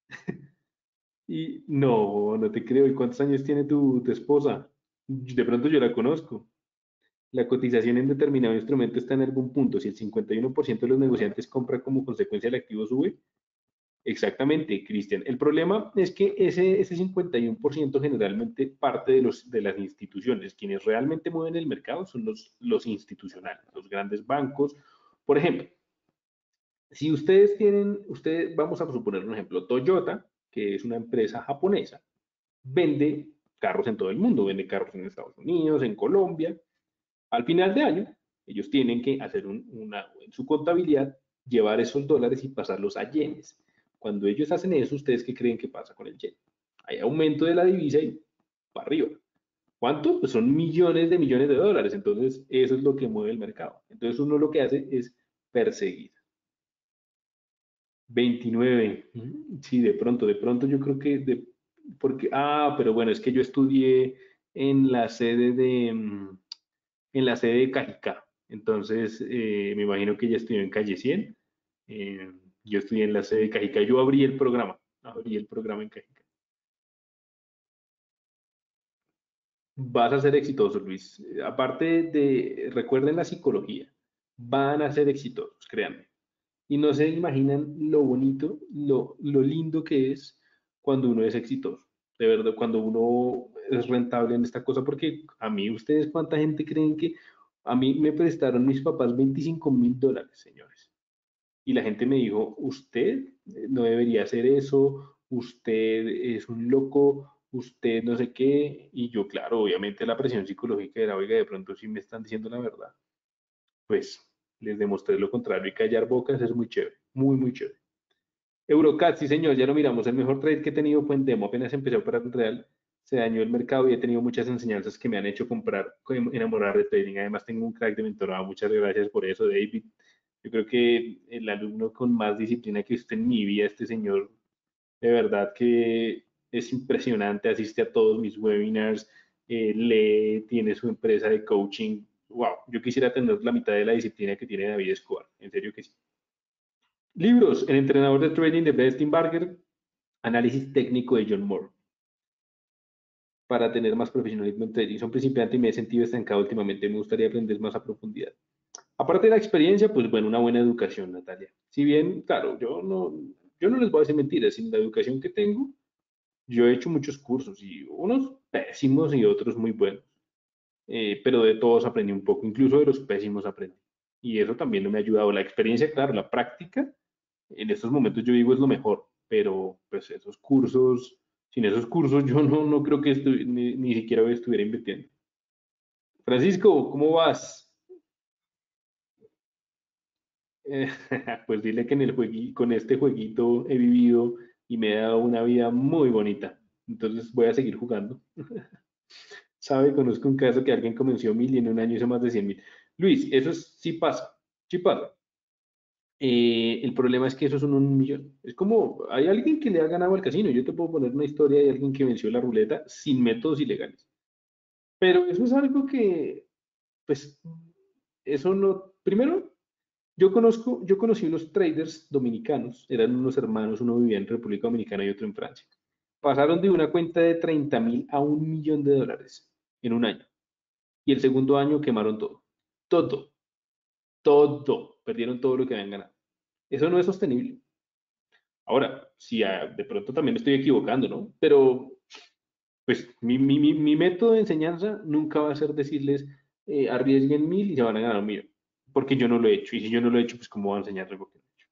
Y no, no te creo. ¿Y cuántos años tiene tu, tu esposa? De pronto yo la conozco. La cotización en determinado instrumento está en algún punto. Si el cincuenta y uno por ciento de los negociantes compra como consecuencia del activo sube, exactamente, Cristian. El problema es que ese, ese cincuenta y uno por ciento generalmente parte de, los, de las instituciones. Quienes realmente mueven el mercado son los, los institucionales, los grandes bancos. Por ejemplo, si ustedes tienen, ustedes, vamos a suponer un ejemplo, Toyota, que es una empresa japonesa, vende carros en todo el mundo, vende carros en Estados Unidos, en Colombia. Al final de año, ellos tienen que hacer un, una, en su contabilidad, llevar esos dólares y pasarlos a yenes. Cuando ellos hacen eso, ¿ustedes qué creen que pasa con el yen? Hay aumento de la divisa y para arriba. ¿Cuánto? Pues son millones de millones de dólares. Entonces, eso es lo que mueve el mercado. Entonces, uno lo que hace es perseguir. veintinueve. Sí, de pronto, de pronto yo creo que, de, porque, ah, pero bueno, es que yo estudié en la sede de, mm, en la sede de Cajicá. Entonces, eh, me imagino que ella estudió en Calle cien. Eh, yo estudié en la sede de Cajicá. Yo abrí el programa. Abrí el programa en Cajicá. Vas a ser exitoso, Luis. Eh, Aparte de, recuerden la psicología. Van a ser exitosos, créanme. Y no se imaginan lo bonito, lo, lo lindo que es cuando uno es exitoso. De verdad, cuando uno es rentable en esta cosa, porque a mí, ustedes, ¿cuánta gente creen que a mí me prestaron mis papás veinticinco mil dólares, señores? Y la gente me dijo, usted eh, no debería hacer eso, usted es un loco, usted no sé qué. Y yo, claro, obviamente la presión psicológica era, oiga, de pronto sí me están diciendo la verdad. Pues les demostré lo contrario y callar bocas es muy chévere, muy, muy chévere. Eurocat, sí señor, ya lo miramos. El mejor trade que he tenido fue en demo. Apenas empecé a operar en real, se dañó el mercado y he tenido muchas enseñanzas que me han hecho comprar, enamorar de trading. Además, tengo un crack de mentorado. Muchas gracias por eso, David. Yo creo que el alumno con más disciplina que usted en mi vida, este señor, de verdad que es impresionante. Asiste a todos mis webinars, eh, lee, tiene su empresa de coaching. Wow, yo quisiera tener la mitad de la disciplina que tiene David Escobar. En serio que sí. Libros, El entrenador de trading de Brett Steenbarger, Análisis técnico de John Moore, para tener más profesionalismo en trading. Son principiante y me he sentido estancado últimamente. Me gustaría aprender más a profundidad. Aparte de la experiencia, pues bueno, una buena educación, Natalia. Si bien, claro, yo no, yo no les voy a decir mentiras. Sin la educación que tengo, yo he hecho muchos cursos y unos pésimos y otros muy buenos. Eh, pero de todos aprendí un poco, incluso de los pésimos aprendí. Y eso también no me ha ayudado. La experiencia, claro, la práctica, en estos momentos yo digo es lo mejor. pero pues esos cursos, sin esos cursos yo no, no creo que estu- ni, ni siquiera estuviera invirtiendo. Francisco, ¿cómo vas? Eh, pues dile que en el juegui- con este jueguito he vivido y me he dado una vida muy bonita. Entonces voy a seguir jugando. Sabe, conozco un caso que alguien comenzó mil y en un año hizo más de cien mil. Luis, eso es- sí pasa, sí pasa. Eh, el problema es que eso son un millón. Es como, hay alguien que le ha ganado al casino. Yo te puedo poner una historia de alguien que venció la ruleta sin métodos ilegales. Pero eso es algo que, pues, eso no. Primero, yo conozco, yo conocí unos traders dominicanos, eran unos hermanos, uno vivía en República Dominicana y otro en Francia. Pasaron de una cuenta de treinta mil a un millón de dólares en un año. Y el segundo año quemaron todo. Todo, todo. Perdieron todo lo que habían ganado. Eso no es sostenible. Ahora, si ah, de pronto también me estoy equivocando, ¿no? Pero, pues, mi, mi, mi, mi método de enseñanza nunca va a ser decirles, eh, arriesguen mil y se van a ganar un millón. Porque yo no lo he hecho. Y si yo no lo he hecho, pues, ¿cómo voy a enseñarles algo que no he hecho?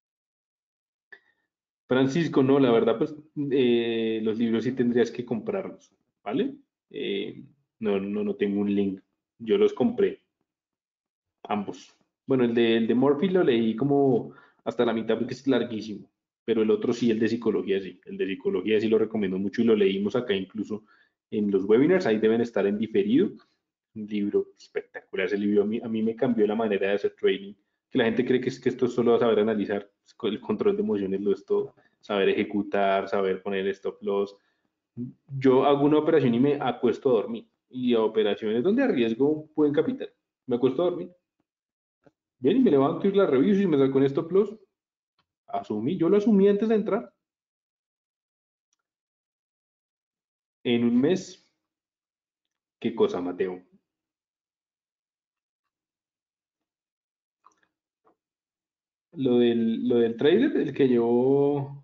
Francisco, no, la verdad, pues, eh, los libros sí tendrías que comprarlos, ¿vale? Eh, no, no, no tengo un link. Yo los compré, ambos. Bueno, el de, el de Murphy lo leí como hasta la mitad porque es larguísimo, pero el otro sí, el de psicología sí. El de psicología sí lo recomiendo mucho y lo leímos acá incluso en los webinars, ahí deben estar en diferido. Un libro espectacular, ese libro a mí, a mí me cambió la manera de hacer trading. Que la gente cree que es que esto es solo saber analizar, el control de emociones lo es todo, saber ejecutar, saber poner stop loss. Yo hago una operación y me acuesto a dormir. Y a operaciones donde arriesgo buen capital. Me acuesto a dormir. Bien, y me levanto y la reviso y me saco un stop loss. Asumí, yo lo asumí antes de entrar. En un mes, ¿qué cosa, Mateo? Lo del, lo del trader, el que llevó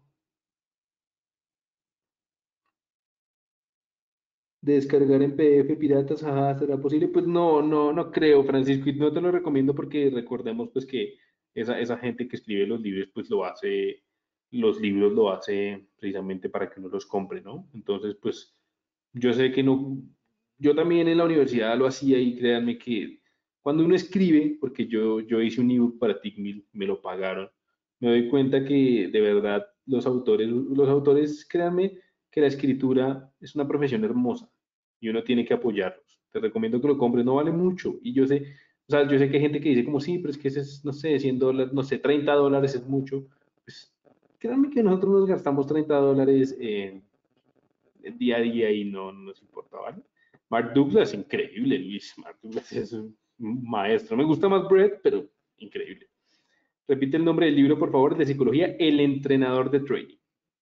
de descargar en P D F piratas, ajá, ¿será posible? Pues no, no, no creo, Francisco, y no te lo recomiendo porque recordemos pues que esa, esa gente que escribe los libros pues lo hace, los libros lo hace precisamente para que uno los compre, ¿no? Entonces pues yo sé que no, yo también en la universidad lo hacía y créanme que cuando uno escribe, porque yo, yo hice un ebook para Tickmill, me lo pagaron, me doy cuenta que de verdad los autores, los autores, créanme que la escritura es una profesión hermosa y uno tiene que apoyarlos. Te recomiendo que lo compres, no vale mucho. Y yo sé, o sea, yo sé que hay gente que dice como, sí, pero es que ese es, no sé, cien dólares, no sé, treinta dólares es mucho. Pues créanme que nosotros nos gastamos treinta dólares en, en día a día y no, no nos importa, ¿vale? Mark Douglas, increíble, Luis. Mark Douglas es un maestro. Me gusta más Brett, pero increíble. Repite el nombre del libro, por favor, de psicología, El entrenador de trading.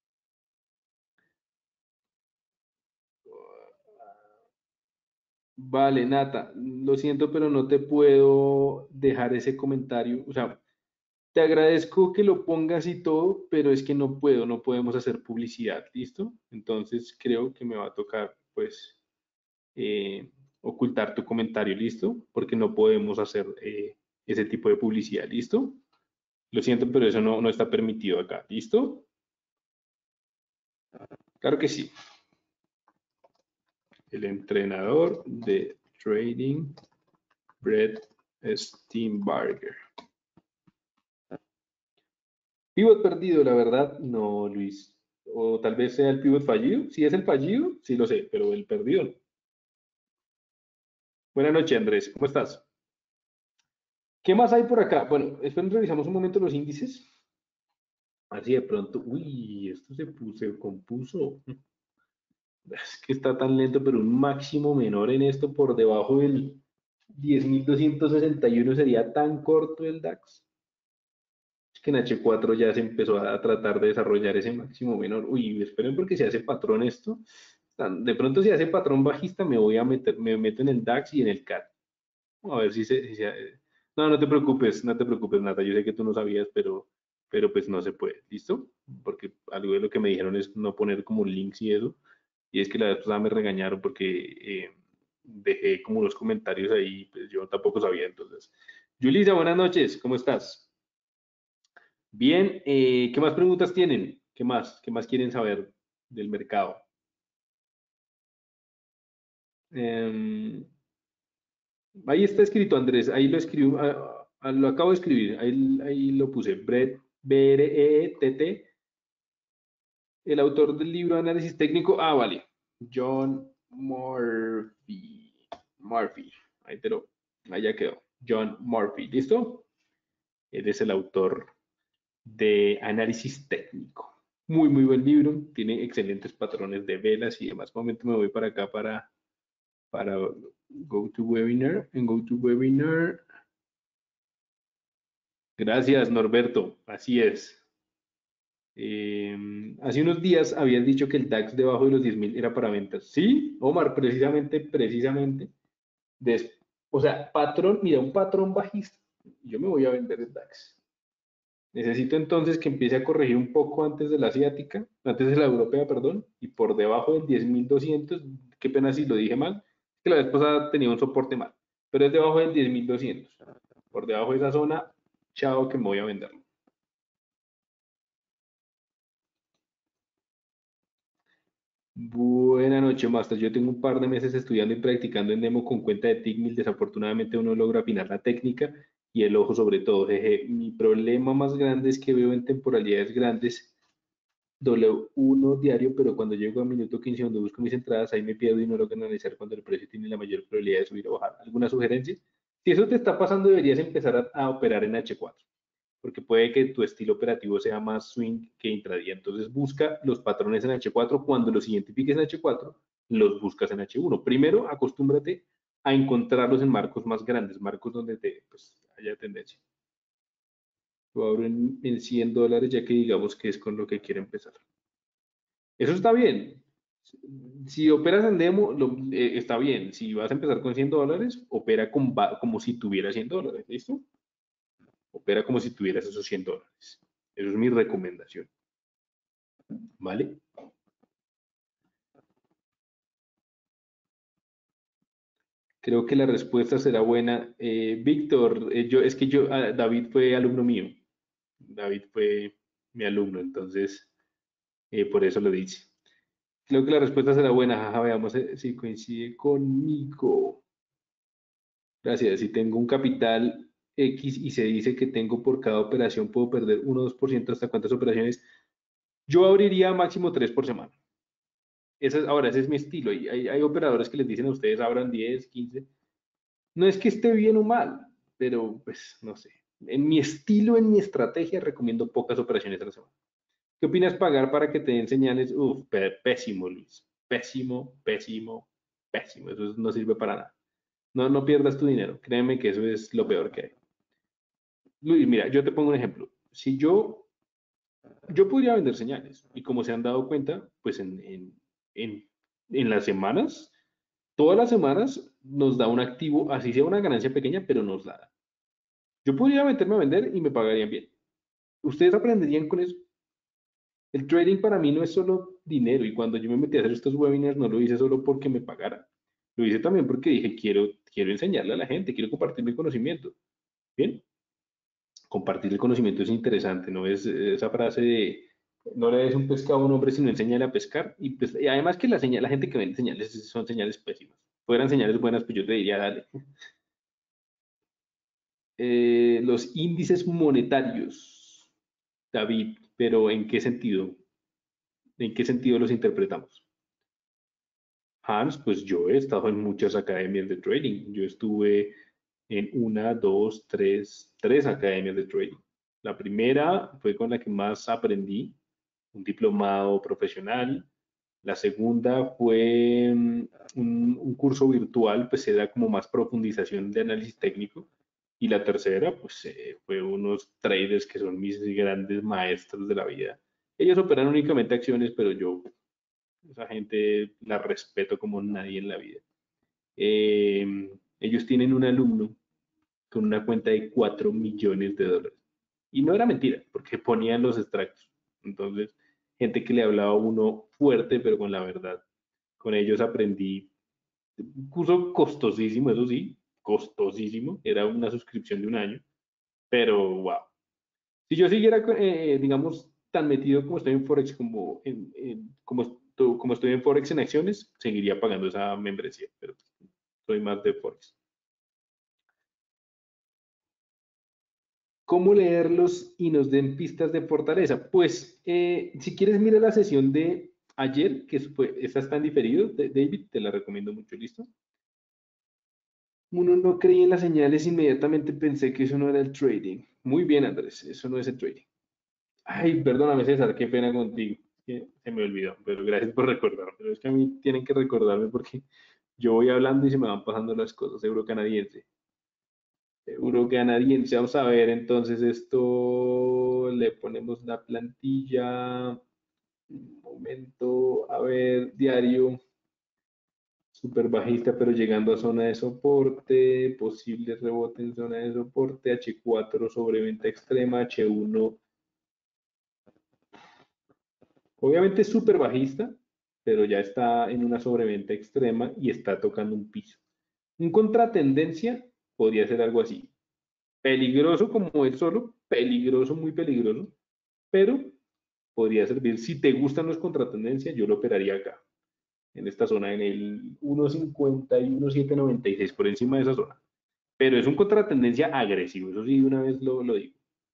Vale, Nata, lo siento, pero no te puedo dejar ese comentario. O sea, te agradezco que lo pongas y todo, pero es que no puedo, no podemos hacer publicidad, ¿listo? Entonces creo que me va a tocar, pues, eh, ocultar tu comentario, ¿listo? Porque no podemos hacer eh, ese tipo de publicidad, ¿listo? Lo siento, pero eso no, no está permitido acá, ¿listo? Claro que sí. El entrenador de trading, Brett Steenbarger. Pivot perdido, la verdad, no, Luis. O tal vez sea el pivot fallido. Si es el fallido, sí lo sé, pero el perdido no. Buenas noches, Andrés. ¿Cómo estás? ¿Qué más hay por acá? Bueno, esperen, revisamos un momento los índices. Así de pronto, uy, esto se, puso, se compuso. Es que está tan lento, pero un máximo menor en esto por debajo del diez mil doscientos sesenta y uno sería tan corto el DAX. Es que en H cuatro ya se empezó a tratar de desarrollar ese máximo menor. Uy, esperen porque si hace patrón esto. De pronto si hace patrón bajista me voy a meter, me meto en el DAX y en el C A T. A ver si se, si se- No, no te preocupes, no te preocupes, Nata. Yo sé que tú no sabías, pero, pero pues no se puede. ¿Listo? Porque algo de lo que me dijeron es no poner como links y eso. Y es que la vez pasada me regañaron porque eh, dejé como unos comentarios ahí, pues yo tampoco sabía. Entonces, Julissa, buenas noches, ¿cómo estás? Bien, eh, ¿qué más preguntas tienen? ¿Qué más? ¿Qué más quieren saber del mercado? Em, ahí está escrito, Andrés. Ahí lo escribo, ah, ah, lo acabo de escribir. Ahí, ahí lo puse. Brett, B R E T T, el autor del libro de análisis técnico. Ah, vale. John Murphy. Murphy. Ahí te lo, ahí ya quedó. John Murphy. ¿Listo? Él es el autor de análisis técnico. Muy, muy buen libro. Tiene excelentes patrones de velas y demás. Un momento me voy para acá para, para GoToWebinar. En GoToWebinar. Gracias, Norberto. Así es. Eh, hace unos días habías dicho que el DAX debajo de los diez mil era para ventas. Sí, Omar, precisamente, precisamente. Des- o sea, patrón, mira, un patrón bajista. Yo me voy a vender el DAX. Necesito entonces que empiece a corregir un poco antes de la asiática, antes de la europea, perdón, y por debajo del diez mil doscientos, qué pena si lo dije mal, que la vez pasada tenía un soporte mal, pero es debajo del diez mil doscientos. Por debajo de esa zona, chao que me voy a venderlo. Buenas noches, Master. Yo tengo un par de meses estudiando y practicando en demo con cuenta de Tickmill. Desafortunadamente uno logra afinar la técnica y el ojo sobre todo. Jeje. Mi problema más grande es que veo en temporalidades grandes W uno diario, pero cuando llego a minuto quince donde busco mis entradas, ahí me pierdo y no logro analizar cuando el precio tiene la mayor probabilidad de subir o bajar. ¿Alguna sugerencia? Si eso te está pasando, deberías empezar a, a operar en H cuatro, porque puede que tu estilo operativo sea más swing que intradía. Entonces busca los patrones en H cuatro. Cuando los identifiques en H cuatro, los buscas en H uno. Primero, acostúmbrate a encontrarlos en marcos más grandes, marcos donde te, pues, haya tendencia. Lo abro en, en cien dólares, ya que digamos que es con lo que quiero empezar. Eso está bien. Si operas en demo, lo- eh, está bien. Si vas a empezar con cien dólares, opera con, como si tuvieras cien dólares. ¿Listo? Opera como si tuvieras esos cien dólares. Eso es mi recomendación. ¿Vale? Creo que la respuesta será buena. Eh, Víctor, eh, yo, es que yo, ah, David fue alumno mío. David fue mi alumno, entonces eh, por eso lo dice. Creo que la respuesta será buena. Jaja, veamos eh, si coincide conmigo. Gracias. Si tengo un capital X y se dice que tengo por cada operación, puedo perder uno o dos por ciento hasta cuántas operaciones. Yo abriría máximo tres por semana. Ese es- ahora, ese es mi estilo. Y hay, hay operadores que les dicen a ustedes abran diez, quince. No es que esté bien o mal, pero pues no sé. En mi estilo, en mi estrategia, recomiendo pocas operaciones a la semana. ¿Qué opinas pagar para que te den señales? Uf, pésimo, Luis. Pésimo, pésimo, pésimo. Eso no sirve para nada. No, no pierdas tu dinero. Créeme que eso es lo peor que hay. Luis, mira, yo te pongo un ejemplo. Si yo, yo podría vender señales y como se han dado cuenta, pues en, en, en, en las semanas, todas las semanas nos da un activo, así sea una ganancia pequeña, pero nos la da. Yo podría meterme a vender y me pagarían bien. Ustedes aprenderían con eso. El trading para mí no es solo dinero y cuando yo me metí a hacer estos webinars no lo hice solo porque me pagaran. Lo hice también porque dije, quiero, quiero enseñarle a la gente, quiero compartir mi conocimiento. Bien, compartir el conocimiento es interesante, ¿no? Es eh, esa frase de no le des un pescado a un hombre sino enséñale a pescar. Y, pues, y además que la, señal, la gente que vende señales son señales pésimas. Fueran señales buenas, pues yo te diría, dale. Eh, los índices monetarios, David, pero ¿en qué sentido? ¿En qué sentido los interpretamos? Hans, pues yo he estado en muchas academias de trading. Yo estuve en una, dos, tres, tres academias de trading. La primera fue con la que más aprendí, un diplomado profesional. La segunda fue mm, un, un curso virtual, pues era como más profundización de análisis técnico. Y la tercera, pues eh, fue unos traders que son mis grandes maestros de la vida. Ellos operan únicamente acciones, pero yo esa gente la respeto como nadie en la vida. Eh, ellos tienen un alumno con una cuenta de cuatro millones de dólares. Y no era mentira, porque ponían los extractos. Entonces, gente que le hablaba a uno fuerte, pero con la verdad. Con ellos aprendí un curso costosísimo, eso sí, costosísimo. Era una suscripción de un año, pero wow. Si yo siguiera, eh, digamos, tan metido como estoy en Forex, como, en, en- como, esto- como estoy en Forex en acciones, seguiría pagando esa membresía, pero soy más de Forex. ¿Cómo leerlos y nos den pistas de fortaleza? Pues, eh, si quieres, mira la sesión de ayer, que fue, esta está en diferido, de- David, te la recomiendo mucho, ¿listo? Uno no creía en las señales, inmediatamente pensé que eso no era el trading. Muy bien, Andrés, eso no es el trading. Ay, perdóname, César, qué pena contigo. Que se me olvidó, pero gracias por recordarme. Pero es que a mí tienen que recordarme porque yo voy hablando y se me van pasando las cosas. Euro canadiense. Euro canadiense. Vamos a ver, entonces esto le ponemos la plantilla. Un momento, a ver, diario. Super bajista, pero llegando a zona de soporte, posible rebote en zona de soporte, H cuatro sobreventa extrema, H uno obviamente súper bajista, pero ya está en una sobreventa extrema y está tocando un piso. Un contratendencia podría ser algo así. Peligroso como él solo, peligroso, muy peligroso, pero podría servir. Si te gustan los contratendencias, yo lo operaría acá, en esta zona, en el uno cincuenta y uno siete noventa y seis, por encima de esa zona. Pero es un contratendencia agresivo, eso sí, una vez lo, lo digo.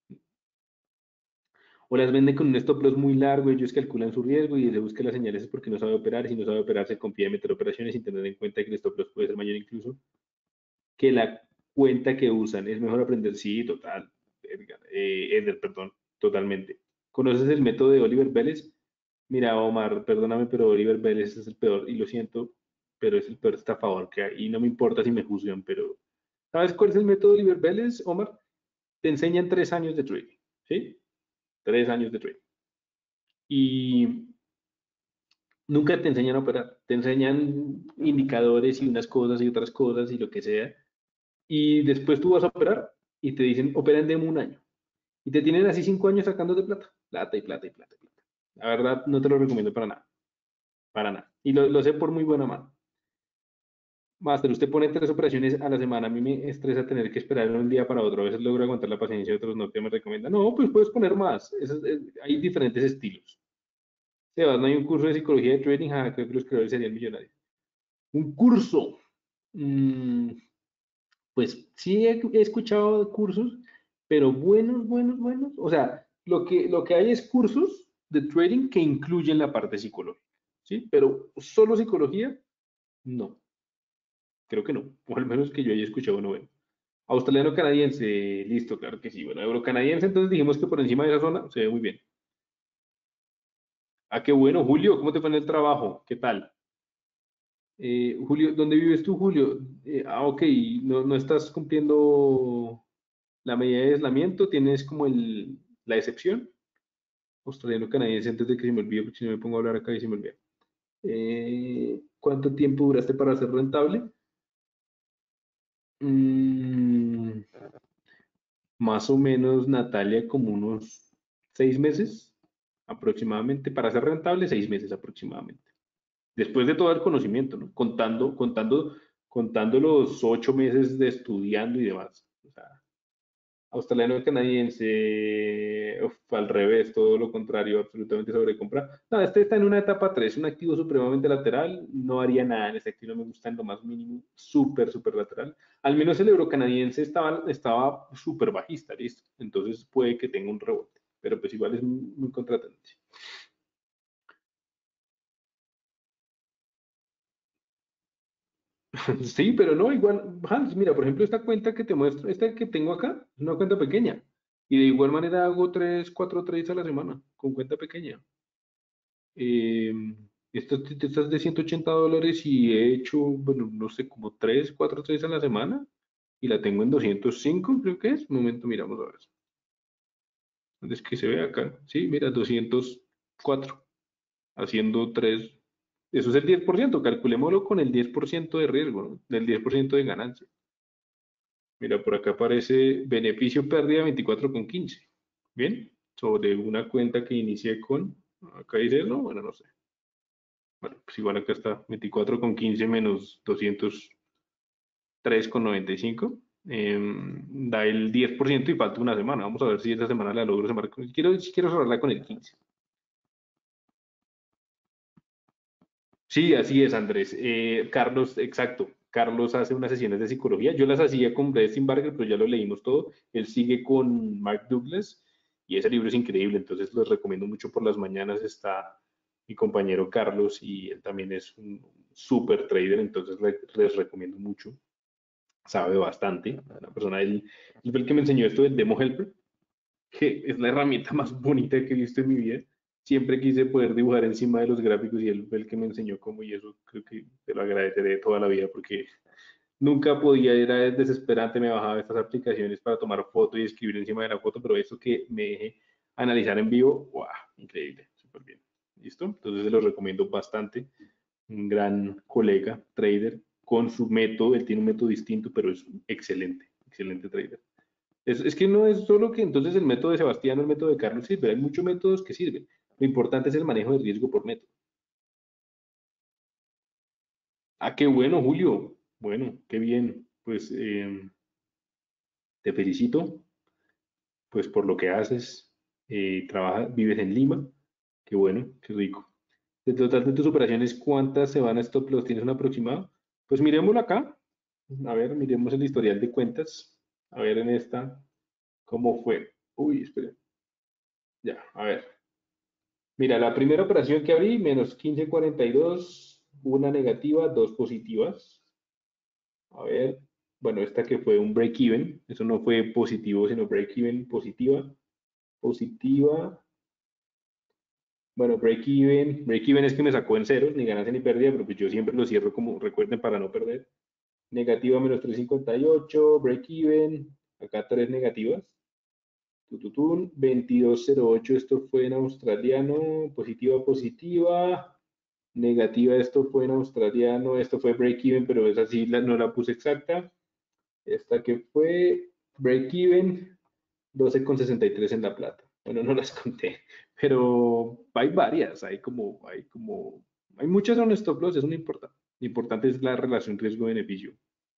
O las venden con un stop loss muy largo, ellos calculan su riesgo y se busca las señales es porque no sabe operar. Si no sabe operar, se confía en meter operaciones sin tener en cuenta que el stop loss puede ser mayor incluso que la cuenta que usan. Es mejor aprender, sí, total. Edgar, eh, Eder, perdón, totalmente. ¿Conoces el método de Oliver Vélez? Mira, Omar, perdóname, pero Oliver Vélez es el peor, y lo siento, pero es el peor estafador que hay. Y no me importa si me juzgan, pero ¿sabes cuál es el método de Oliver Vélez, Omar? Te enseñan tres años de trading, ¿sí? Tres años de trading. Y nunca te enseñan a operar, te enseñan indicadores y unas cosas y otras cosas y lo que sea. Y después tú vas a operar y te dicen, opera en demo un año. Y te tienen así cinco años sacando de plata, plata y plata y plata y plata. La verdad, no te lo recomiendo para nada, para nada. Y lo, lo sé por muy buena mano. Master, usted pone tres operaciones a la semana. A mí me estresa tener que esperar de un día para otro. A veces logro aguantar la paciencia, otros no. ¿Qué me recomienda? No, pues puedes poner más. Eso es- es- hay diferentes estilos. Sebas, no hay un curso de psicología de trading. Ah, creo que los creadores serían millonarios. Un curso. Mm, pues sí he, he escuchado cursos, pero buenos, buenos, buenos. O sea, lo que, lo que hay es cursos de trading que incluyen la parte psicológica, ¿sí? Pero solo psicología, no, creo que no. O al menos que yo haya escuchado uno bueno. Australiano canadiense, listo, claro que sí. Bueno, euro canadiense, entonces dijimos que por encima de esa zona se ve muy bien. Ah, qué bueno, Julio, ¿cómo te fue en el trabajo? ¿Qué tal? Eh, Julio, ¿dónde vives tú, Julio? Eh, ah, ok, no, no estás cumpliendo la medida de aislamiento, tienes como el, la excepción. Australiano canadiense, antes de que se me olvide, porque si no me pongo a hablar acá y se me olvida. Eh, ¿cuánto tiempo duraste para ser rentable? Mm, más o menos, Natalia, como unos seis meses aproximadamente. Para ser rentable, seis meses aproximadamente. Después de todo el conocimiento, ¿no? Contando, contando, contando los ocho meses de estudiando y demás. O sea, australiano canadiense, uf, al revés, todo lo contrario, absolutamente sobrecompra. No, este está en una etapa tres, un activo supremamente lateral, no haría nada en este activo, no me gusta en lo más mínimo, súper, súper lateral. Al menos el euro canadiense estaba, estaba súper bajista, listo. Entonces puede que tenga un rebote, pero pues igual es muy, muy contratante. Sí, pero no, igual, Hans, mira, por ejemplo, esta cuenta que te muestro, esta que tengo acá, es una cuenta pequeña. Y de igual manera hago tres, cuatro trades a la semana con cuenta pequeña. Eh, estas, estas de ciento ochenta dólares y he hecho, bueno, no sé, como tres, cuatro trades a la semana. Y la tengo en doscientos cinco, creo que es. Un momento, miramos a ver. ¿Dónde es que se ve acá? Sí, mira, doscientos cuatro. Haciendo tres. Eso es el diez por ciento. Calculémoslo con el diez por ciento de riesgo, ¿no? Del diez por ciento de ganancia. Mira, por acá aparece beneficio pérdida veinticuatro con quince. Bien, sobre una cuenta que inicié con, acá dice, no, bueno, no sé. Bueno, pues igual acá está veinticuatro con quince menos doscientos tres con noventa y cinco. eh, da el diez por ciento y falta una semana. Vamos a ver si esta semana la logro cerrar. Quiero, quiero cerrarla con el quince. Sí, así es, Andrés. Eh, Carlos, exacto. Carlos hace unas sesiones de psicología. Yo las hacía con Brett Steinbarger, pero ya lo leímos todo. Él sigue con Mark Douglas y ese libro es increíble. Entonces los recomiendo mucho por las mañanas. Está mi compañero Carlos y él también es un super trader. Entonces le- les recomiendo mucho. Sabe bastante. Una persona, él, él fue el que me enseñó esto del Demo Helper, que es la herramienta más bonita que he visto en mi vida. Siempre quise poder dibujar encima de los gráficos y él fue el que me enseñó cómo y eso creo que te lo agradeceré toda la vida porque nunca podía, era desesperante, me bajaba estas aplicaciones para tomar foto y escribir encima de la foto, pero eso que me deje analizar en vivo, wow, increíble, súper bien. ¿Listo? Entonces se lo recomiendo bastante. Un gran colega, trader, con su método, él tiene un método distinto, pero es excelente, excelente trader. Es, es que no es solo que entonces el método de Sebastián o el método de Carlos sirve, hay muchos métodos que sirven. Lo importante es el manejo de riesgo por método. Ah, qué bueno, Julio. Bueno, qué bien. Pues eh, te felicito, pues por lo que haces. Eh, trabajas, vives en Lima. Qué bueno, qué rico. De total de tus operaciones, ¿cuántas se van a stop loss? ¿Tienes un aproximado? Pues miremoslo acá. A ver, miremos el historial de cuentas. A ver en esta, ¿cómo fue? Uy, espera. Ya, a ver. Mira, la primera operación que abrí, menos quince cuarenta y dos, una negativa, dos positivas. A ver, bueno, esta que fue un break-even, eso no fue positivo, sino break-even positiva, positiva. Bueno, break-even, break-even es que me sacó en ceros, ni ganancia ni pérdida, pero pues yo siempre lo cierro como, recuerden, para no perder. Negativa menos trescientos cincuenta y ocho, break-even, acá tres negativas. Tututun, veintidós cero ocho, esto fue en australiano, positiva, positiva. Negativa, esto fue en australiano, esto fue break-even, pero esa sí la, no la puse exacta. Esta que fue break-even, doce con sesenta y tres en la plata. Bueno, no las conté, pero hay varias, hay como, hay como, hay muchas en stop loss, eso no importa. Lo importante es la relación riesgo-beneficio.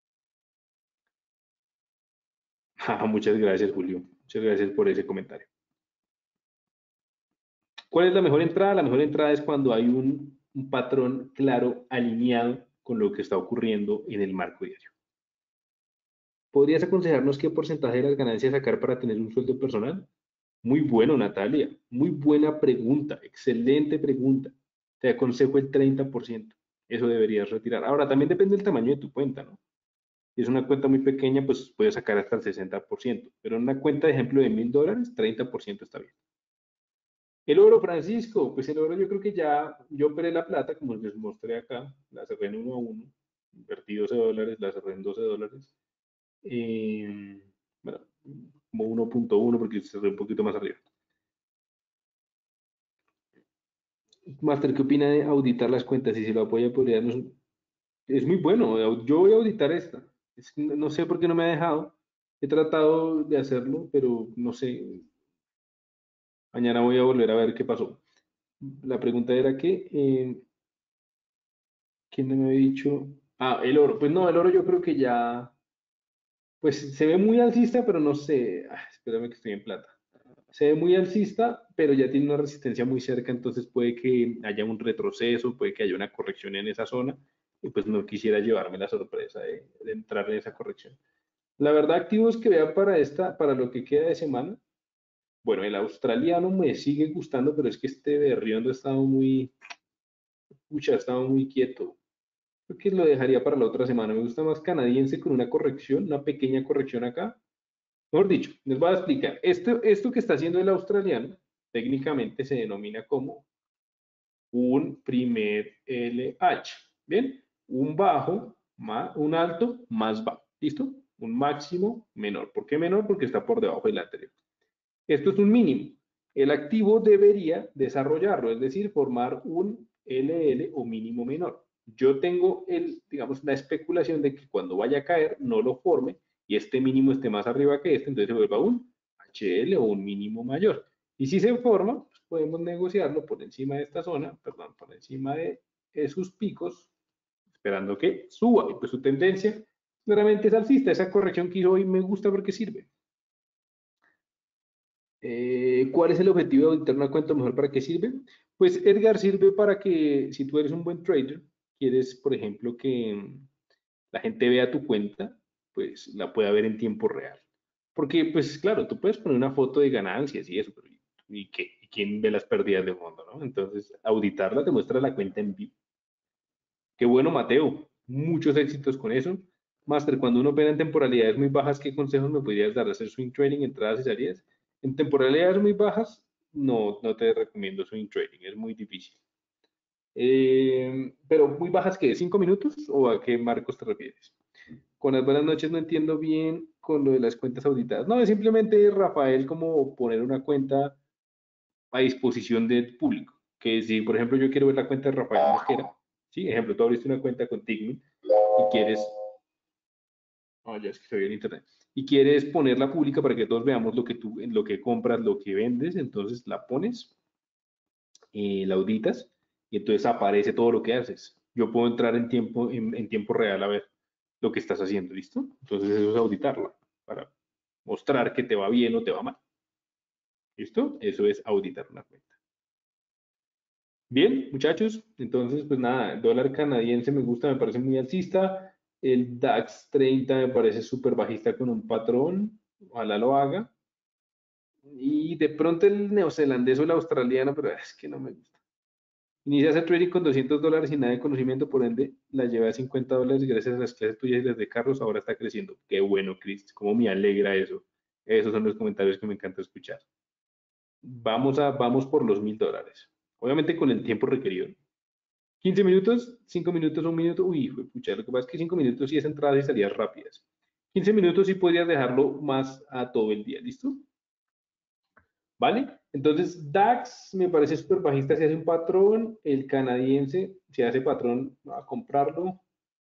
Muchas gracias, Julio. Muchas gracias por ese comentario. ¿Cuál es la mejor entrada? La mejor entrada es cuando hay un, un patrón claro, alineado con lo que está ocurriendo en el marco diario. ¿Podrías aconsejarnos qué porcentaje de las ganancias sacar para tener un sueldo personal? Muy bueno, Natalia. Muy buena pregunta. Excelente pregunta. Te aconsejo el treinta por ciento. Eso deberías retirar. Ahora, también depende del tamaño de tu cuenta, ¿no? Si es una cuenta muy pequeña, pues puedes sacar hasta el sesenta por ciento. Pero en una cuenta, de ejemplo, de mil dólares, treinta por ciento está bien. El oro, Francisco, pues el oro yo creo que ya, yo operé la plata, como les mostré acá, la cerré en uno a uno, invertí doce dólares, la cerré en doce dólares. Eh, bueno, como uno punto uno porque se ve un poquito más arriba. Master, ¿qué opina de auditar las cuentas? Y si lo apoya, podría darnos un- Es muy bueno, yo voy a auditar esta. Es que no no sé por qué no me ha dejado. He tratado de hacerlo, pero no sé. Mañana voy a volver a ver qué pasó. La pregunta era que, eh, ¿quién no me había dicho? Ah, el oro. Pues no, el oro yo creo que ya, pues se ve muy alcista, pero no sé. Ah, espérame que estoy en plata. Se ve muy alcista, pero ya tiene una resistencia muy cerca, entonces puede que haya un retroceso, puede que haya una corrección en esa zona, y pues no quisiera llevarme la sorpresa de, de entrar en esa corrección. La verdad, activos que vea para esta, para lo que queda de semana, bueno, el australiano me sigue gustando, pero es que este berriondo ha estado muy, pucha, ha estado muy quieto. Creo que lo dejaría para la otra semana. Me gusta más canadiense con una corrección, una pequeña corrección acá. Mejor dicho, les voy a explicar. Esto, esto que está haciendo el australiano, técnicamente se denomina como un primer L H. Bien, un bajo, más, un alto más bajo. ¿Listo? Un máximo menor. ¿Por qué menor? Porque está por debajo del anterior. Esto es un mínimo. El activo debería desarrollarlo, es decir, formar un L L o mínimo menor. Yo tengo el, digamos, la especulación de que cuando vaya a caer no lo forme y este mínimo esté más arriba que este, entonces se vuelva un H L o un mínimo mayor. Y si se forma, pues podemos negociarlo por encima de esta zona, perdón, por encima de sus picos, esperando que suba. Y pues su tendencia Claramente es alcista, esa corrección que hizo hoy me gusta porque sirve. Eh, ¿cuál es el objetivo de auditar una cuenta mejor? ¿Para qué sirve? Pues Edgar, sirve para que si tú eres un buen trader, quieres, por ejemplo, que la gente vea tu cuenta, pues la pueda ver en tiempo real. Porque, pues claro, tú puedes poner una foto de ganancias y eso, pero ¿y qué? ¿Y quién ve las pérdidas de fondo, no? Entonces, auditarla te muestra la cuenta en vivo. Qué bueno, Mateo. Muchos éxitos con eso. Master, cuando uno opera en temporalidades muy bajas, ¿qué consejos me podrías dar? ¿Hacer swing trading, entradas y salidas? En temporalidades muy bajas, no, no te recomiendo swing trading, es muy difícil. Eh, pero muy bajas, ¿qué? ¿Cinco minutos? ¿O a qué marcos te refieres? Con las buenas noches no entiendo bien con lo de las cuentas auditadas. No, es simplemente, Rafael, como poner una cuenta a disposición del público. Que si, por ejemplo, yo quiero ver la cuenta de Rafael Mosquera, ¿sí? Ejemplo, tú abriste una cuenta con Tigmin y quieres, oh, ya es que se ve en internet, y quieres ponerla pública para que todos veamos lo que tú, lo que compras, lo que vendes, entonces la pones, eh, la auditas y entonces aparece todo lo que haces. Yo puedo entrar en tiempo, en, en tiempo real a ver lo que estás haciendo, ¿listo? Entonces eso es auditarla para mostrar que te va bien o te va mal. ¿Listo? Eso es auditar una cuenta. Bien, muchachos, entonces pues nada, el dólar canadiense me gusta, me parece muy alcista, el DAX treinta me parece súper bajista con un patrón, ojalá lo haga, y de pronto el neozelandés o el australiano, pero es que no me gusta. Inicia a hacer trading con doscientos dólares y nada de conocimiento, por ende la llevé a cincuenta dólares gracias a las clases tuyas y las de Carlos, ahora está creciendo. Qué bueno, Chris, cómo me alegra eso. Esos son los comentarios que me encanta escuchar. Vamos a, vamos por los mil dólares. Obviamente con el tiempo requerido. quince minutos, cinco minutos, un minuto. Uy, fue pucha, lo que pasa es que cinco minutos sí es entradas y salidas rápidas. quince minutos sí podrías dejarlo más a todo el día, ¿listo? ¿Vale? Entonces, DAX me parece súper bajista si hace un patrón, el canadiense si hace patrón a comprarlo.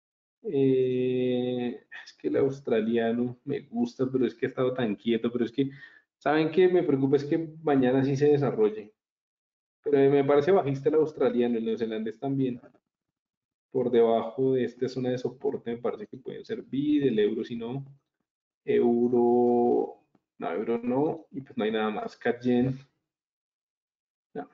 Eh, es que el australiano me gusta, pero es que ha estado tan quieto, pero es que, ¿saben qué? Me preocupa es que mañana sí se desarrolle. Pero me parece bajista el australiano, el neozelandés también. Por debajo de esta zona de soporte me parece que pueden servir, el euro si no, euro, no, euro no, y pues no hay nada más, C A D yen, no,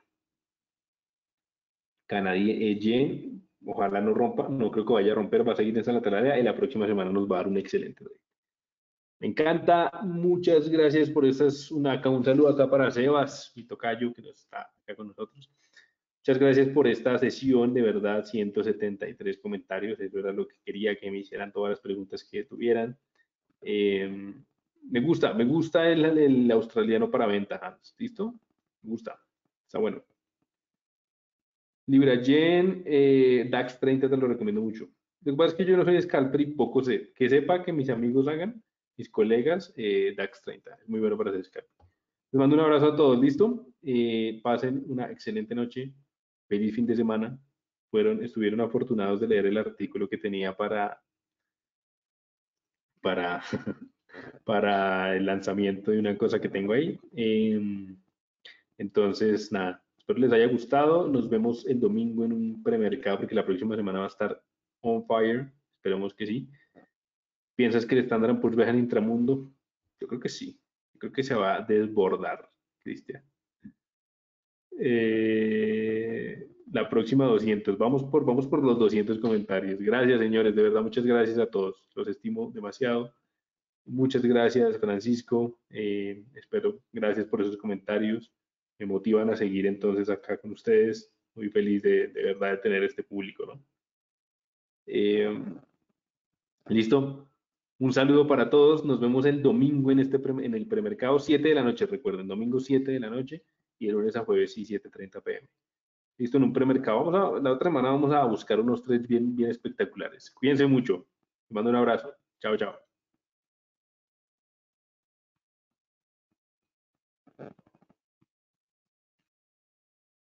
canadiense, yen, ojalá no rompa, no creo que vaya a romper, va a seguir en esa lateral y la próxima semana nos va a dar un excelente rey. Me encanta, muchas gracias por estas, una, acá, un saludo acá para Sebas, mi tocayo que nos está acá con nosotros. Muchas gracias por esta sesión, de verdad, ciento setenta y tres comentarios, es verdad lo que quería que me hicieran todas las preguntas que tuvieran. Eh, me gusta, me gusta el, el australiano para venta, Hans. ¿Listo? Me gusta. Está bueno. Libra Yen, eh, DAX treinta te lo recomiendo mucho. Lo que pasa es que yo no soy scalper y poco sé. Que sepa que mis amigos hagan, mis colegas, eh, DAX treinta. Es muy bueno para hacer scalper. Les mando un abrazo a todos, ¿listo? Eh, pasen una excelente noche. Feliz fin de semana. Fueron, estuvieron afortunados de leer el artículo que tenía para, para para el lanzamiento de una cosa que tengo ahí. Eh, entonces, nada, espero les haya gustado. Nos vemos el domingo en un premercado porque la próxima semana va a estar on fire. Esperemos que sí. ¿Piensas que el Standard Poor's viaja en intramundo? Yo creo que sí. Yo creo que se va a desbordar, Cristian. Eh, la próxima doscientos. Vamos por, vamos por los doscientos comentarios. Gracias, señores. De verdad, muchas gracias a todos. Los estimo demasiado. Muchas gracias, Francisco. Eh, espero, gracias por esos comentarios. Me motivan a seguir entonces acá con ustedes. Muy feliz de, de verdad de tener este público, ¿no? Eh, Listo. Un saludo para todos. Nos vemos el domingo en, este pre- en el premercado, siete de la noche. Recuerden, domingo siete de la noche y el lunes a jueves sí, siete treinta p m. Listo, en un premercado. Vamos a, la otra semana vamos a buscar unos tres bien, bien espectaculares. Cuídense mucho. Les mando un abrazo. Chao, chao.